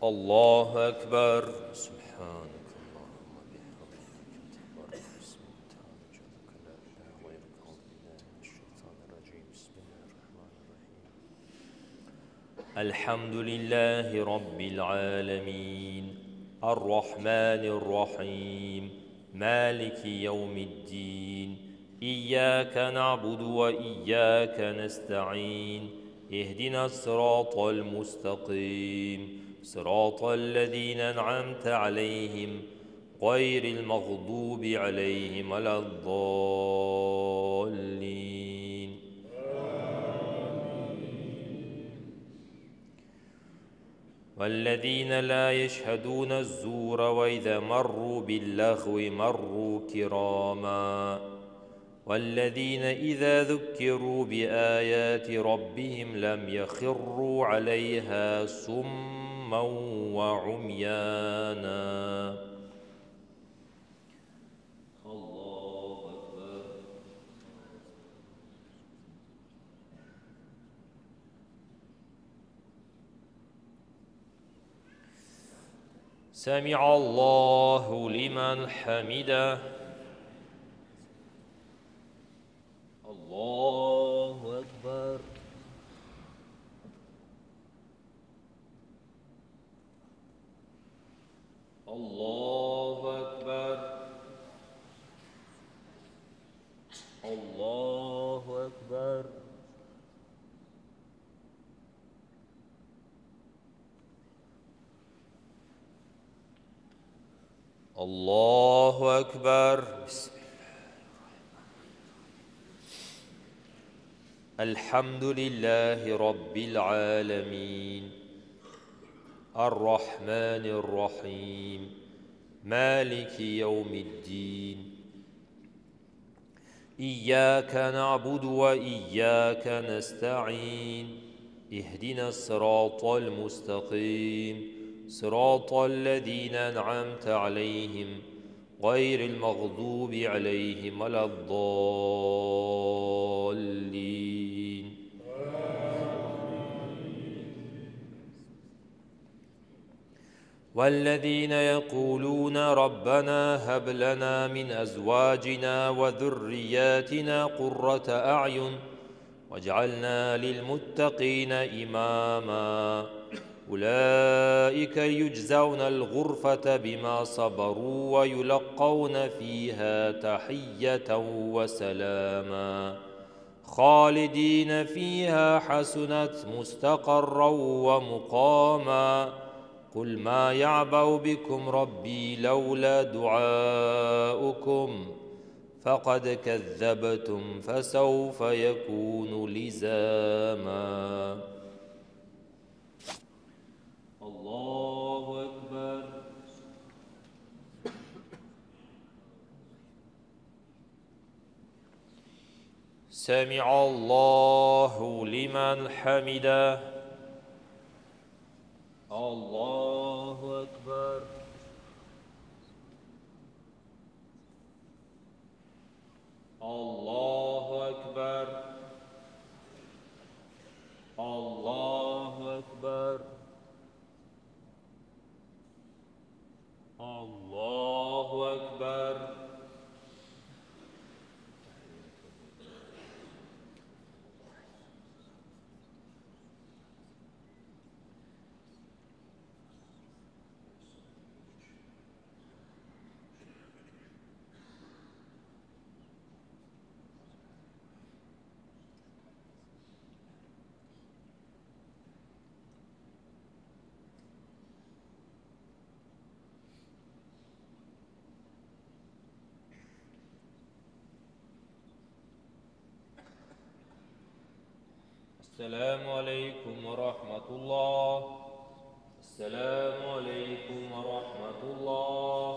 الله أكبر. سبحانك اللهم بحمدك تبارك اسمك تعالى جدك لا إله غيرك أعوذ بالله من الشيطان الرجيم بسم الله الرحمن الرحيم. الحمد لله رب العالمين الرحمن الرحيم مالك يوم الدين إياك نعبد وإياك نستعين اهدنا الصراط المستقيم صراط الذين أنعمت عليهم غير المغضوب عليهم ولا الضالين. والذين لا يشهدون الزور وإذا مروا باللغو مروا كراما والذين إذا ذكروا بآيات ربهم لم يخروا عليها صما وعميانا. الله أكبر. سمع الله لمن حمده. الله أكبر. الله أكبر. الله أكبر. الله أكبر. بسم الحمد لله رب العالمين الرحمن الرحيم مالك يوم الدين إياك نعبد وإياك نستعين اهدنا الصراط المستقيم صراط الذين أنعمت عليهم غير المغضوب عليهم ولا الضالين. والذين يقولون ربنا هب لنا من أزواجنا وذرياتنا قرة أعين واجعلنا للمتقين إماما أولئك يجزون الغرفة بما صبروا ويلقون فيها تحية وسلاما خالدين فيها حسنت مستقرا ومقاما. قل ما يعبأ بكم ربي لولا دعاؤكم فقد كذبتم فسوف يكون لزاما. الله أكبر. سمع الله لمن حمده. الله أكبر. الله أكبر. الله أكبر. الله أكبر. السلام عليكم ورحمة الله. السلام عليكم ورحمة الله.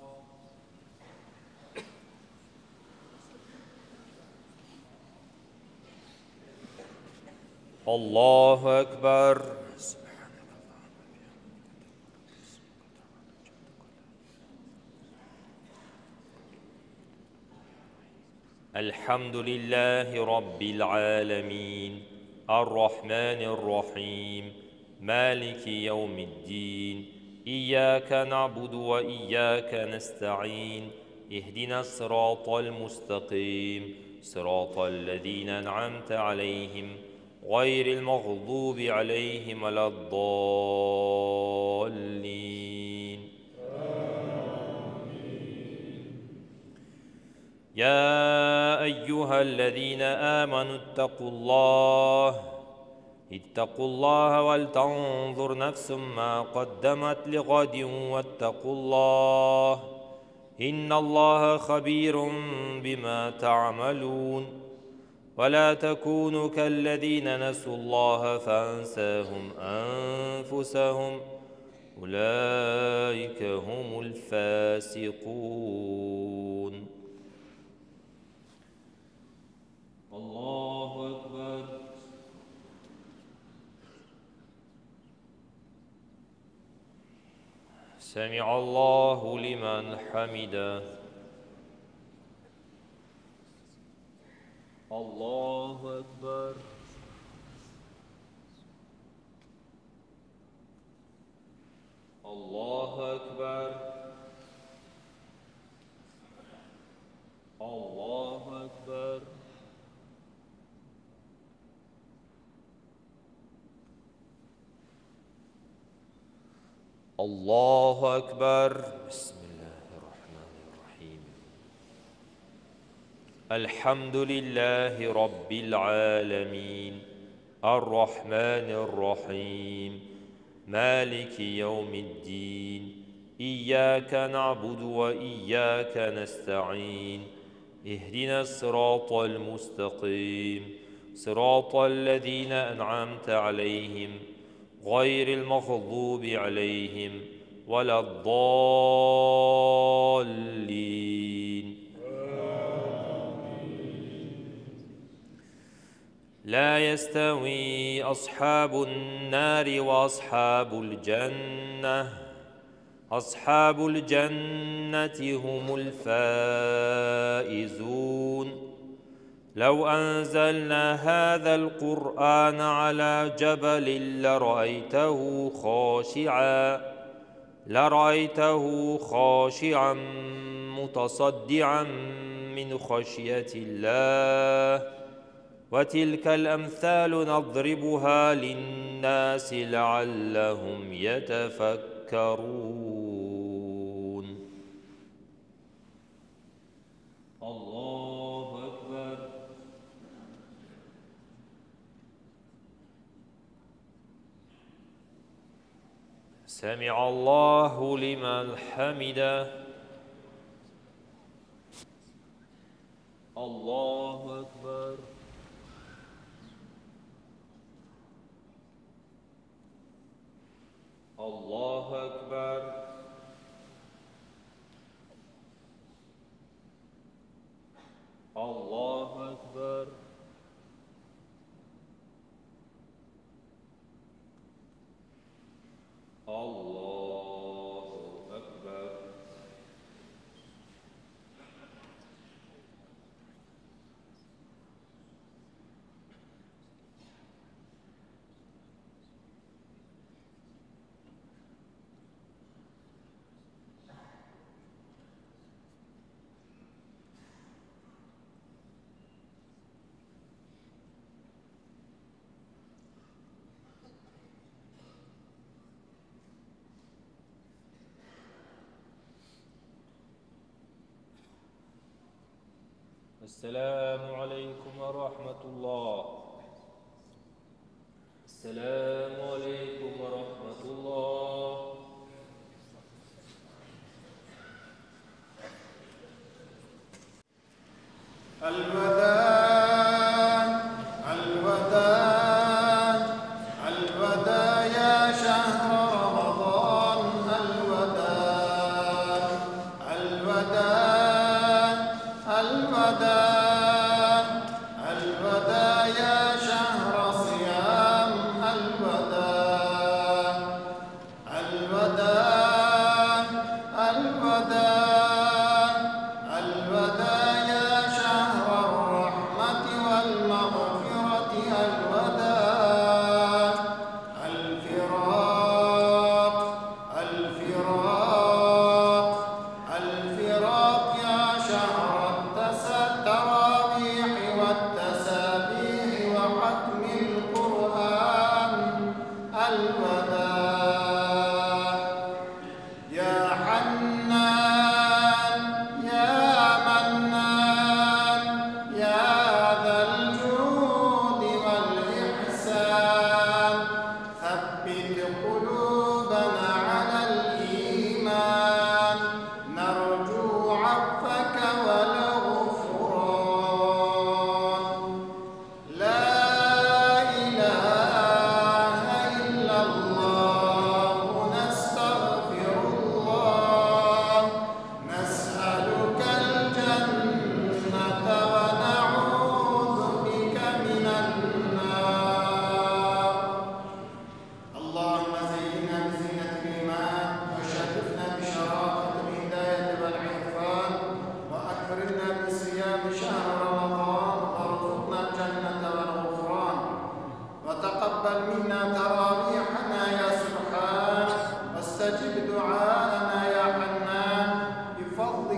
الله أكبر. الحمد لله رب العالمين الرحمن الرحيم مالك يوم الدين إياك نعبد وإياك نستعين اهدنا الصراط المستقيم صراط الذين أنعمت عليهم غير المغضوب عليهم ولا الضالين يا أيها الذين آمنوا اتقوا الله اتقوا الله ولتنظر نفس ما قدمت لغد واتقوا الله إن الله خبير بما تعملون ولا تكونوا كالذين نسوا الله فأنساهم أنفسهم أولئك هم الفاسقون. الله أكبر. سمع الله لمن حمده. الله أكبر. الله أكبر. الله أكبر. الله أكبر. بسم الله الرحمن الرحيم. الحمد لله رب العالمين الرحمن الرحيم مالك يوم الدين إياك نعبد وإياك نستعين اهدنا الصراط المستقيم صراط الذين أنعمت عليهم غير المغضوب عليهم ولا الضالين. لا يستوي أصحاب النار وأصحاب الجنة أصحاب الجنة هم الفائزون. لو أنزلنا هذا القرآن على جبل لرأيته خاشعا لرأيته خاشعا متصدعا من خشية الله وتلك الأمثال نضربها للناس لعلهم يتفكرون. الله أكبر. سمع الله لمن حمده. الله أكبر. الله أكبر. الله أكبر. الله أكبر. السلام عليكم ورحمة الله. السلام عليكم ورحمة الله. الوداع الوداع الوداع يا شهر رمضان الوداع الوداع الوداع الوداع يا شهر صيام الوداع الوداع الوداع الوداع يا شهر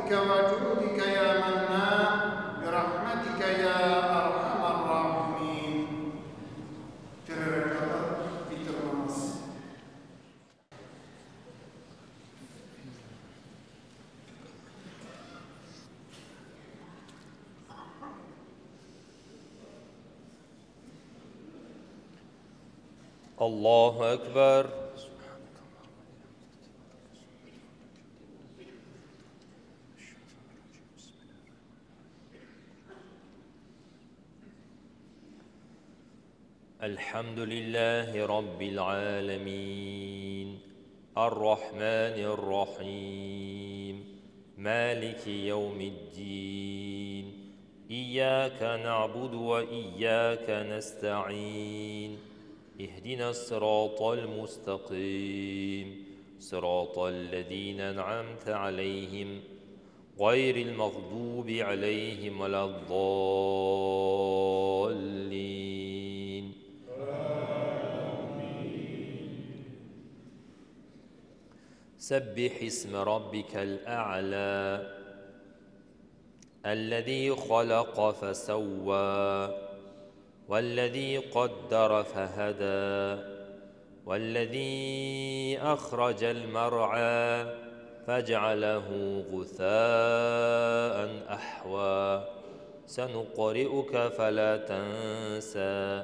بفضلك وجودك يا منان برحمتك يا أرحم الراحمين. Terrekada bitirmemiz. الله أكبر. الحمد لله رب العالمين الرحمن الرحيم مالك يوم الدين إياك نعبد وإياك نستعين اهدنا الصراط المستقيم صراط الذين أنعمت عليهم غير المغضوب عليهم ولا الضالين. سبح اسم ربك الأعلى الذي خلق فسوى والذي قدر فهدى والذي أخرج المرعى فاجعله غثاء أحوى سنقرئك فلا تنسى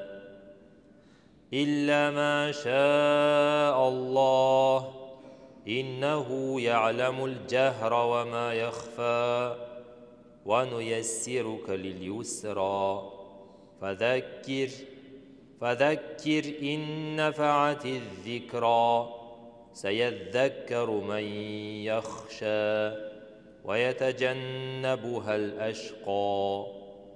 إلا ما شاء الله إنه يعلم الجهر وما يخفى ونيسرك لليسرى فذكر فذكر إن نفعت الذكرى سيذكر من يخشى ويتجنبها الأشقى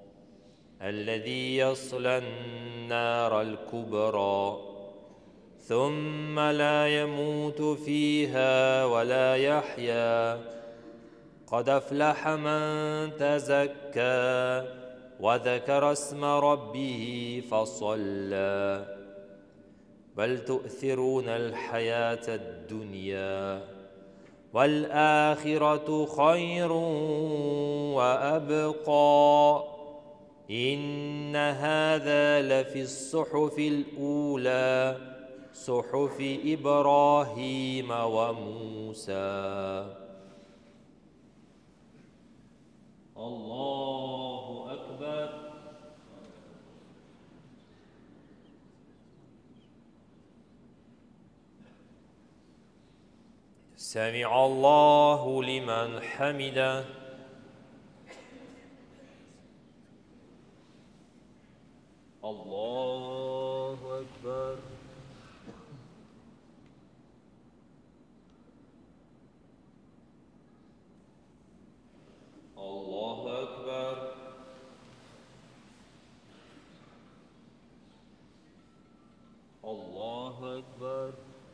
الذي يصلى النار الكبرى ثم لا يموت فيها ولا يحيا قد أفلح من تزكى وذكر اسم ربه فصلى بل تؤثرون الحياة الدنيا والآخرة خير وأبقى إن هذا لفي الصحف الأولى صحف إبراهيم وموسى. الله أكبر. سمع الله لمن حمده. الله أكبر. الله أكبر. الله أكبر.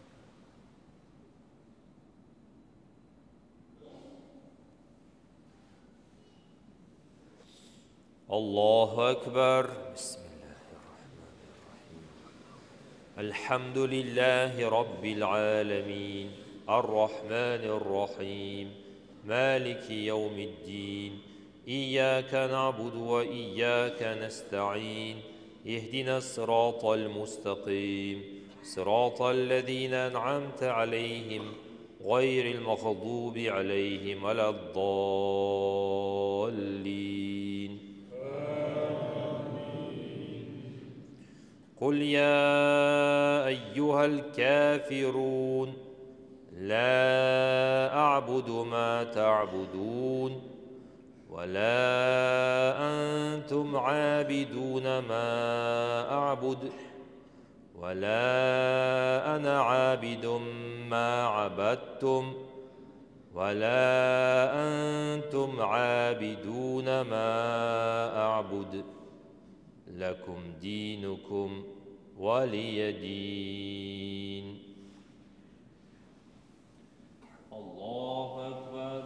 الله أكبر. بسم الله الرحمن الرحيم. الحمد لله رب العالمين الرحمن الرحيم مالك يوم الدين إياك نعبد وإياك نستعين اهدنا الصراط المستقيم صراط الذين أنعمت عليهم غير المغضوب عليهم ولا الضالين. قل يا أيها الكافرون لا أعبد ما تعبدون ولا أنتم عابدون ما أعبد ولا أنا عابد ما عبدتم ولا أنتم عابدون ما أعبد لكم دينكم ولي دين. الله أكبر.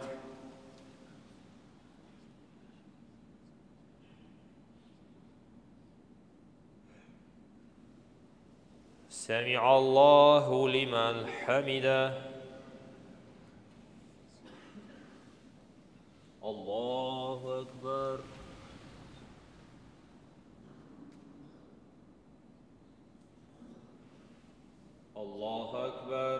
سمع الله لمن حمده. الله أكبر. الله أكبر.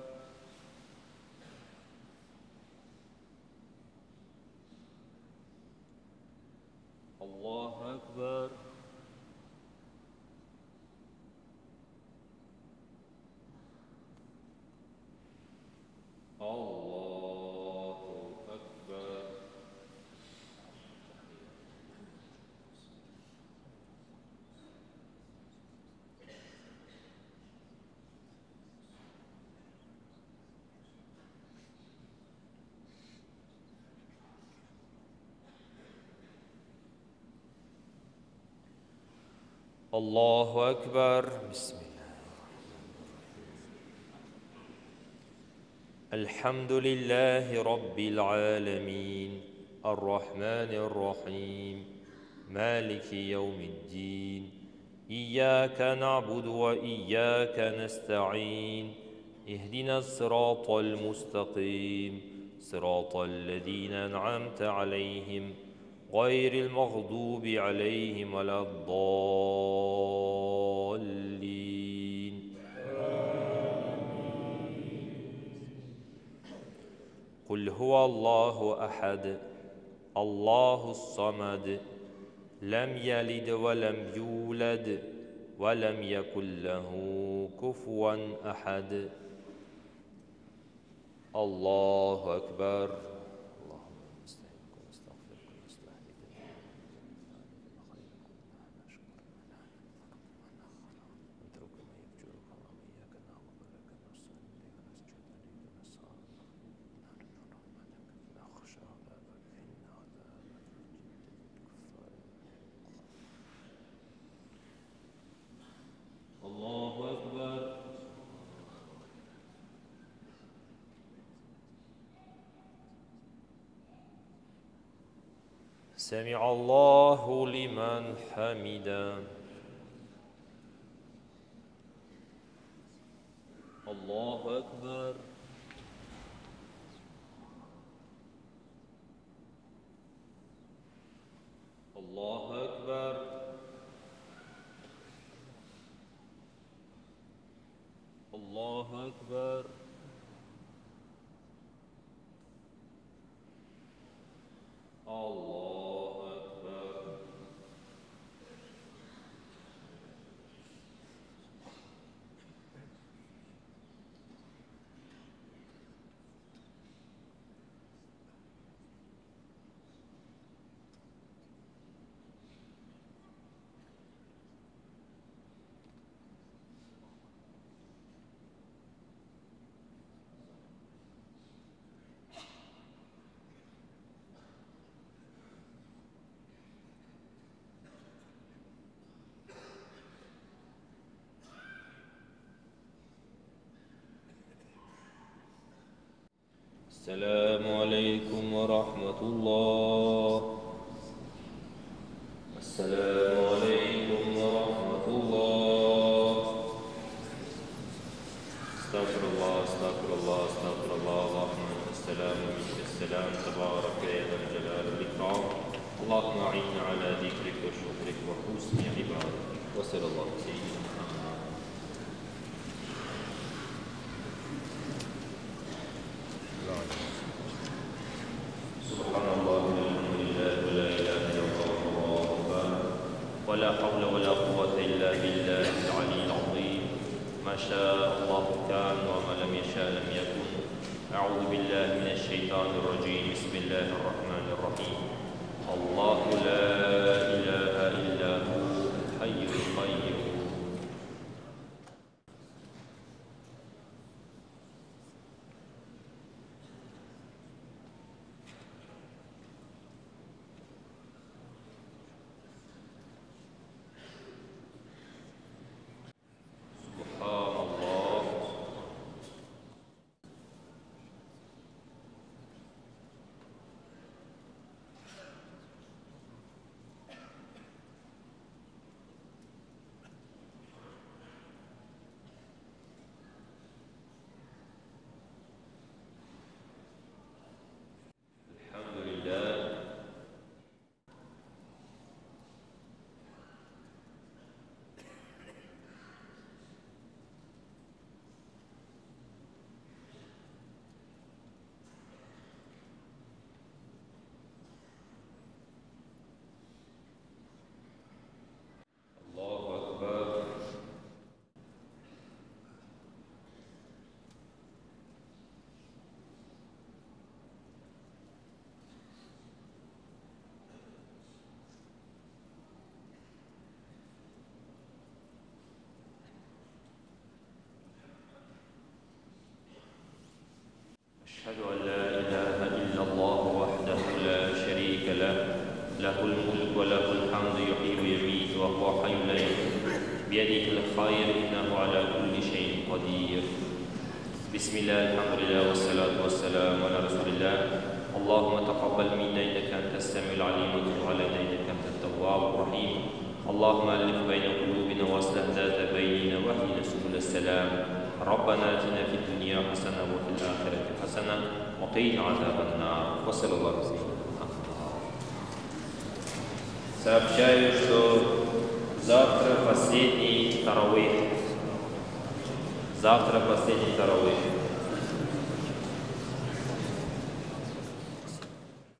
الله أكبر. الله أكبر. الله أكبر. بسم الله. الحمد لله رب العالمين الرحمن الرحيم مالك يوم الدين إياك نعبد وإياك نستعين اهدنا الصراط المستقيم صراط الذين أنعمت عليهم غير المغضوب عليهم ولا الضالين. قل هو الله أحد الله الصمد لم يلد ولم يولد ولم يكن له كفوا أحد. الله أكبر. الله أكبر. سمع الله لمن حمده. الله أكبر. الله أكبر. الله أكبر. الله أكبر. السلام عليكم ورحمة الله. السلام عليكم ورحمة الله. استغفر الله استغفر الله استغفر الله. اللهم أنت السلام ومنك السلام تبارك يا ذا الجلال والإكرام. اللهم أعنا على ذكرك وشكرك وحسن عبادتك. وصلى الله سيدنا محمد. سبحان الله والحمد لله ولا إله إلا الله والله أكبر ولا حول ولا قوة إلا بالله العلي العظيم. ما شاء الله كان وما لم يشاء لم يكن. أعوذ بالله من الشيطان الرجيم. بسم الله الرحمن الرحيم. الله لا إله إلا هو الحي القيوم. له الملك وله الحمد يحيي ويميت وهو حي لا يموت بيده الخير إنه على كل شيء قدير. بسم الله الحمد لله والصلاة والسلام على رسول الله. اللهم تقبل منا إنك أنت السميع العليم وتب علينا إنك أنت التواب الرحيم. اللهم ألف بين قلوبنا واصلح ذات بيننا واهدنا سبل السلام. ربنا آتنا في الدنيا حسنة وفي الآخرة حسنة وقنا عذاب النار. وصلى الله عليه وسلم. Сообщаю, что завтра последний таравих. Завтра последний таравих.